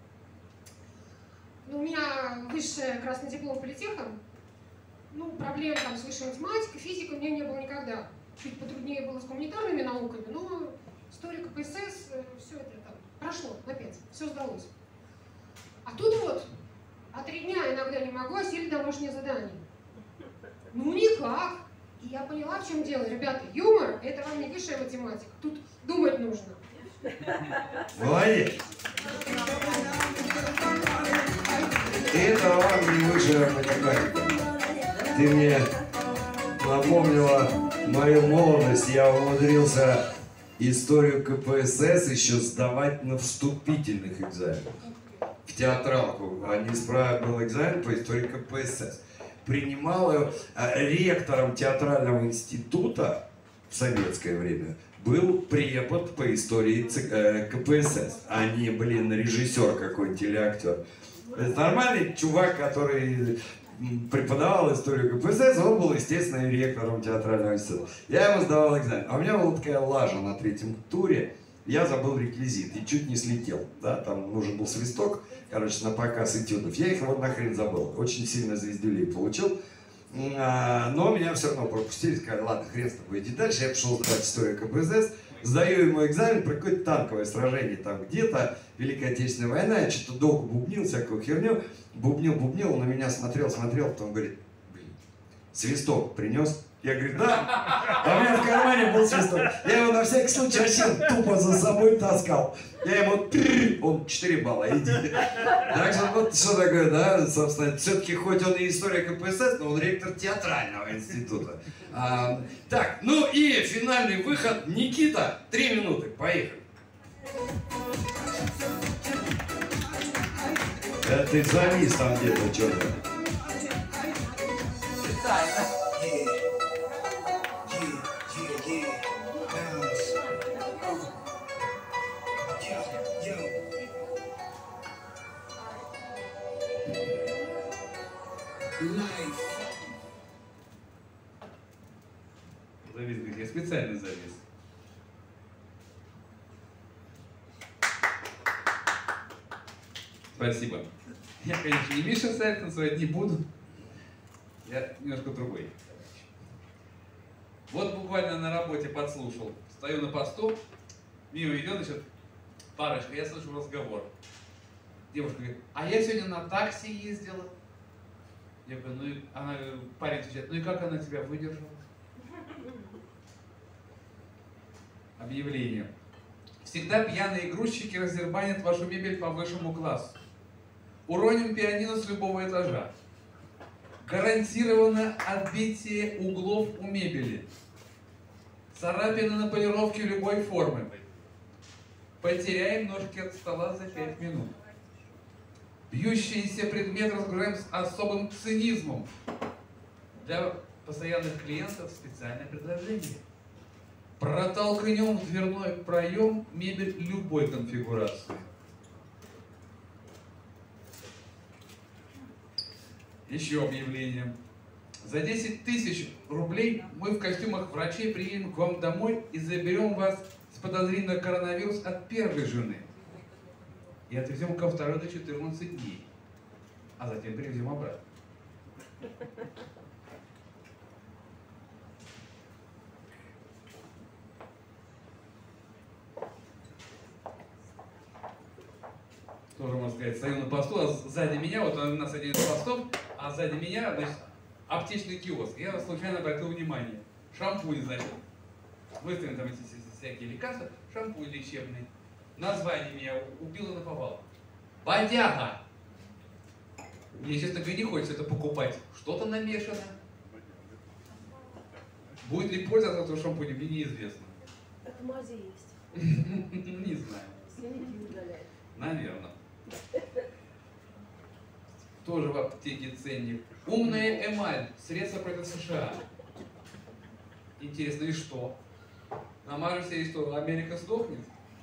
У меня высшая красный диплом политеха. Проблем там с высшей математикой, физикой у меня не было никогда. Чуть потруднее было с гуманитарными науками, но история КПСС, все это там прошло опять, все сдалось. А тут вот, 3 дня иногда не могу, а сели домашнее задание. Никак. И я поняла, в чем дело. Ребята, юмор – это вам не высшая математика. Тут думать нужно. Молодец. Это вам не высшая математика. Ты мне напомнила мою молодость. Я умудрился историю КПСС еще сдавать на вступительных экзаменах. В театралку. А не справа был экзамен по истории КПСС. принимал ректором театрального института в советское время. Был препод по истории КПСС, а не, блин, режиссер какой-нибудь или актер. Это нормальный чувак, который преподавал историю КПСС, он был, естественно, ректором театрального института. Я ему сдавал экзамен. А у меня была такая лажа на третьем туре. Я забыл реквизит и чуть не слетел. Да? Там нужен был свисток, короче, на показ этюдов. Я их вот нахрен забыл. Очень сильно звездюлей получил. Но меня все равно пропустили, сказали, ладно, хрен с тобой, иди дальше. Я пошел сдать историю КПСС, сдаю ему экзамен про какое-то танковое сражение там где-то, Великая Отечественная война, я что-то долго бубнил, всякую херню, бубнил, он на меня смотрел, потом говорит, блин, свисток принес? Я говорю, да, а у меня в кармане был свисток. Я его на всякий случай вообще тупо за собой таскал. Я ему, он 4 балла, иди. Так что вот что такое, да, собственно, все-таки хоть он и историк КПСС, но он ректор театрального института. Так, ну и финальный выход, Никита, 3 минуты, поехали. Да ты завис там где-то, что-то. Завис, говорит, я специально завис. Спасибо. Я, конечно, не Миша Савик танцевать не буду. Я немножко другой. Вот буквально на работе подслушал. Стою на посту, мимо идет, значит, парочка, я слышу разговор. Девушка говорит, а я сегодня на такси ездила. Я говорю, ну и она, парень отвечает, ну и как она тебя выдержала? Объявление. Всегда пьяные грузчики раздербанят вашу мебель по высшему классу. Уроним пианино с любого этажа. Гарантированно отбитие углов у мебели. Царапины на полировке любой формы. Потеряем ножки от стола за 5 минут. Бьющийся предмет разгружаем с особым цинизмом. Для постоянных клиентов специальное предложение. Протолкнем в дверной проем мебель любой конфигурации. Еще объявление. За 10 000 рублей мы в костюмах врачей приедем к вам домой и заберем вас с подозрением на коронавирус от первой жены. И отвезем ко второй до 14 дней. А затем привезем обратно. Тоже, можно сказать, стою на посту, а сзади меня, вот у нас один из постов, а сзади меня, значит, аптечный киоск. Я случайно обратил внимание. Шампунь, значит. Выставим там эти всякие лекарства. Шампунь лечебный. Название меня убило наповал. Бодяга. Мне, честно говоря, не хочется это покупать. Что-то намешано. Будет ли польза от этого шампуня, мне неизвестно. Это в мазе есть. Не знаю. Синяки удаляет. Наверное. Тоже в аптеке ценник. Умная эмаль. Средство против США. Интересно, и что? Намажешься, и что, Америка сдохнет?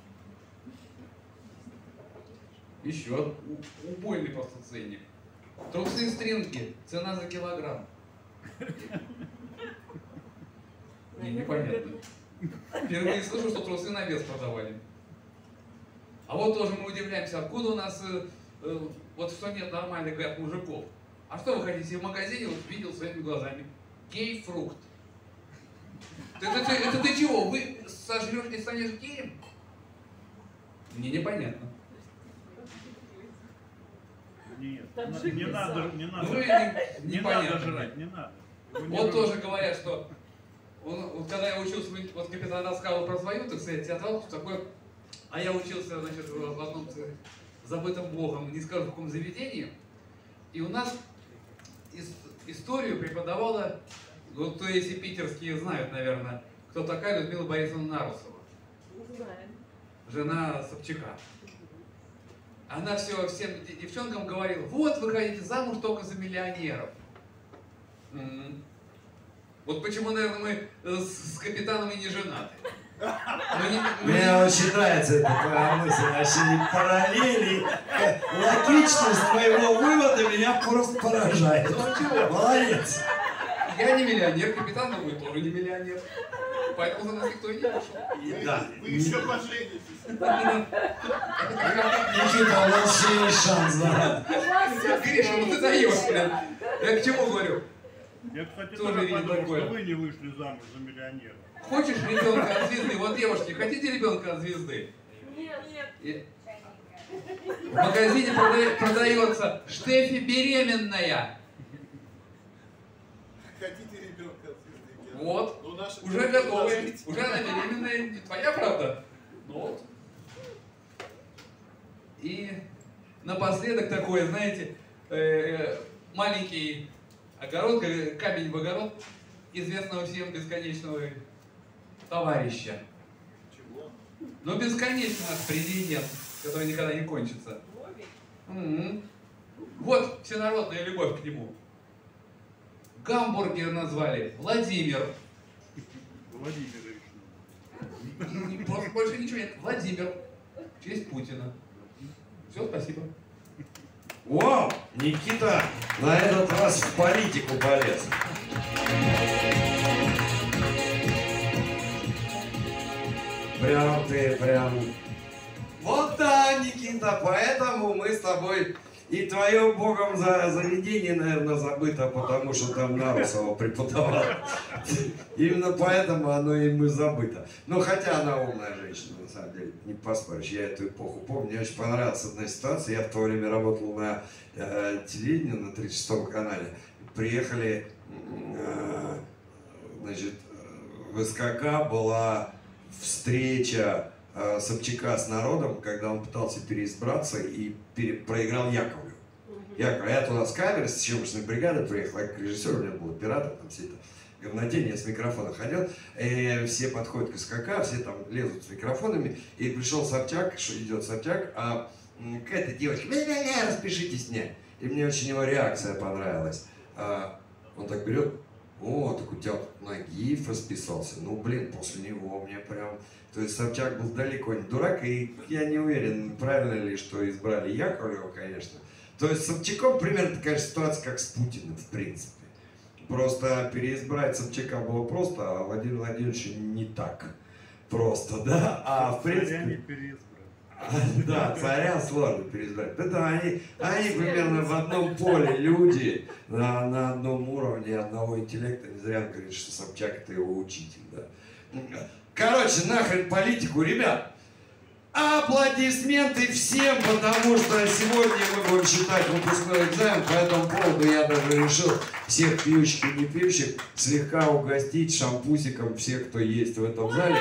Еще убойный просто ценник. Трусы и стринги. Цена за килограмм. Непонятно. Впервые слышу, что трусы на вес продавали. А вот тоже мы удивляемся, откуда у нас, вот что нет нормальных, говорят, мужиков. А что вы хотите? В магазине вот видел своими глазами. Гей-фрукт. Это ты чего? Вы сожрешь и станешь геем? Мне непонятно. Нет, не надо, не надо. Ну, не надо жрать, не надо. Вот тоже говорят, что вот когда я учился, вот капитан рассказывал про свою, так сказать, театралку, такой, а я учился, значит, в одном забытом богом, не скажу в каком заведении, и у нас историю преподавала, вот кто если питерские знают, наверное, кто такая Людмила Борисовна Нарусова. Знаем. Жена Собчака. Она всем девчонкам говорила, вот вы хотите замуж только за миллионеров. Вот почему, наверное, мы с капитаном и не женаты. Мне очень нравится эта твоя мысль, вообще параллели, логичность твоего вывода меня просто поражает. Молодец. Я не миллионер, капитан мой тоже не миллионер. Поэтому за нас никто и не пошел. Да. Вы еще поженитесь. Никита, у нас еще есть шанс, да. Гриша, ну ты даешь, блин. Я к чему говорю? Я, кстати, тоже тоже видел подумал, такое. что вы не вышли замуж за миллионера. Хочешь ребенка от звезды? Вот, девушки, хотите ребенка от звезды? Нет. В магазине продается Штефи беременная. Хотите ребенка от звезды? Вот. Ну, наша Уже готовы. Уже она беременная. Не твоя, правда? Ну вот. И напоследок такое, знаете, маленький огород, камень в огород известного всем бесконечного товарища. Чего? Ну, бесконечно наш президент, который никогда не кончится. Вот всенародная любовь к нему. Гамбургер назвали Владимир. Владимирович. Просто больше ничего нет. Владимир. В честь Путина. Все, спасибо. Вау! Никита на этот раз в политику полез. Прям. Вот да, Никита, поэтому мы с тобой... И твое богом заведение, наверное, забыто, потому что там Нарусова преподавал. Именно поэтому оно им и забыто. Ну, хотя она умная женщина, на самом деле, не поспоришь. Я эту эпоху помню. Мне очень понравилась одна ситуация. Я в то время работал на телевидении, на 36-м канале. Приехали, значит, в СКК была встреча Собчака с народом, когда он пытался переизбраться и проиграл Яковлеву. Я туда с камерой, с съемочной бригадой приехал, я как режиссер, у меня был оператор, там все это говнотень, я с микрофона ходил, и все подходят к СКК, все там лезут с микрофонами, и пришел Собчак, идет Собчак, а какая-то девочка, распишитесь мне. И мне очень его реакция понравилась. Он так берет, о, так у тебя Нагиев расписался, ну блин, после него мне прям... То есть Собчак был далеко не дурак, и я не уверен, правильно ли, что избрали Яковлева, конечно. То есть с Собчаком примерно такая же ситуация, как с Путиным, в принципе. Просто переизбрать Собчака было просто, а Владимир Владимирович не так просто, да? А в принципе... Да, царя сложно переизбрать. Да, они примерно в одном поле люди, на одном уровне одного интеллекта. Не зря он говорит, что Собчак это его учитель, да. Короче, нахрен политику, ребят. Аплодисменты всем, потому что сегодня мы будем читать выпускной экзамен. По этому поводу я даже решил всех пьющих и не пьющих слегка угостить шампусиком всех, кто есть в этом зале.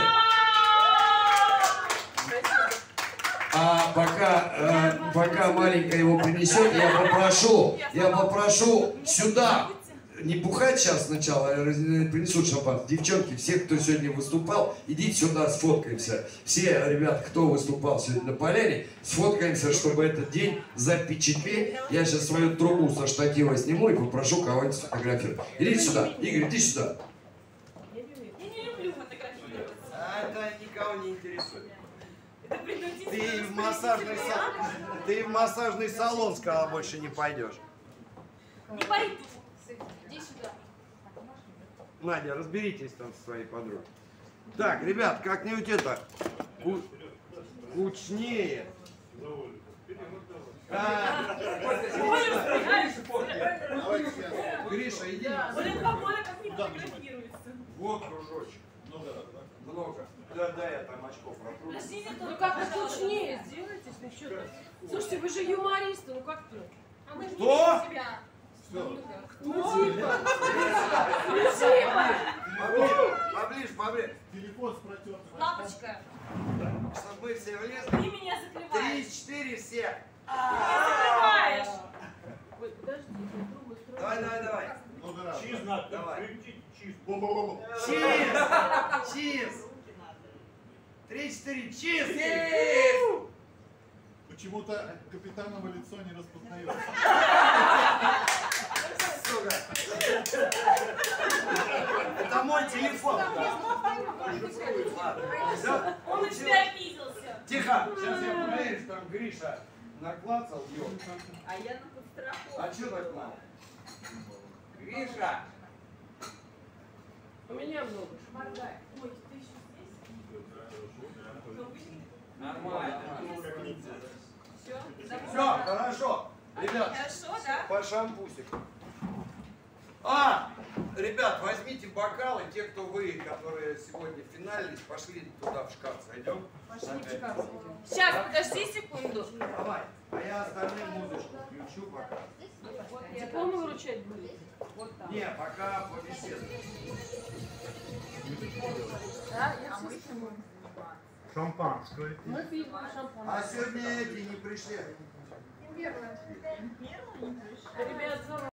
А пока маленькая его принесет, я попрошу сюда. Не бухать сейчас сначала, принесут шампанское. Девчонки, все, кто сегодня выступал, идите сюда, сфоткаемся. Все ребята, кто выступал сегодня на поляне, сфоткаемся, чтобы этот день запечатлеть. Я сейчас свою трубу со штатива сниму и попрошу кого-нибудь сфотографировать. Идите сюда, Игорь, иди сюда. Я не люблю фотографироваться. Это никого не интересует. Это принудительно. Ты в массажный салон, сказала, больше не пойдешь. Не пойду. Иди сюда. Надя, разберитесь там со своей подругой. Так, ребят, как-нибудь это кучнее. Гриша, иди. Блин, погода как не фотографируется. Вот кружочек. Много. Да, я там очков протру. Ну как-то точнее сделайте, ну что-то. Слушайте, вы же юмористы, ну как-то. А мы же не Кто? видим себя. Поближе. Телефон с протертым. Лапочка. Чтобы мы все влезли. Ты меня закрываешь. 3-4 все. Ты закрываешь. Ой, подожди, другую сторону. Давай. Много раз. Чиз надо. Давай. Чиз. Чиз. 3-4, чиз. Почему-то капитаново лицо не распознается. Сука, Это мой телефон. Всё? Он на тебя обиделся. Тихо! Сейчас я проверю, что там Гриша наклацал, ёлка. А я на подстраховке. А что так мало? Гриша! У меня много. Моргай. Ой, ты еще здесь? Нормально. Все? Все, хорошо. Ребят, Хорошо, да? по шампусику. А, ребят, возьмите бокалы, те, кто вы, которые сегодня финальные, пошли туда в шкаф, зайдем. Пошли в шкаф зайдем. Сейчас, подожди секунду. Давай, а я остальным музычку включу пока. Дипломы выручать будет? Вот так. Не, пока побеседуем. Да, я все сниму. Шампанское. Мы пьем шампанское. А сегодня эти не пришли. Ребят,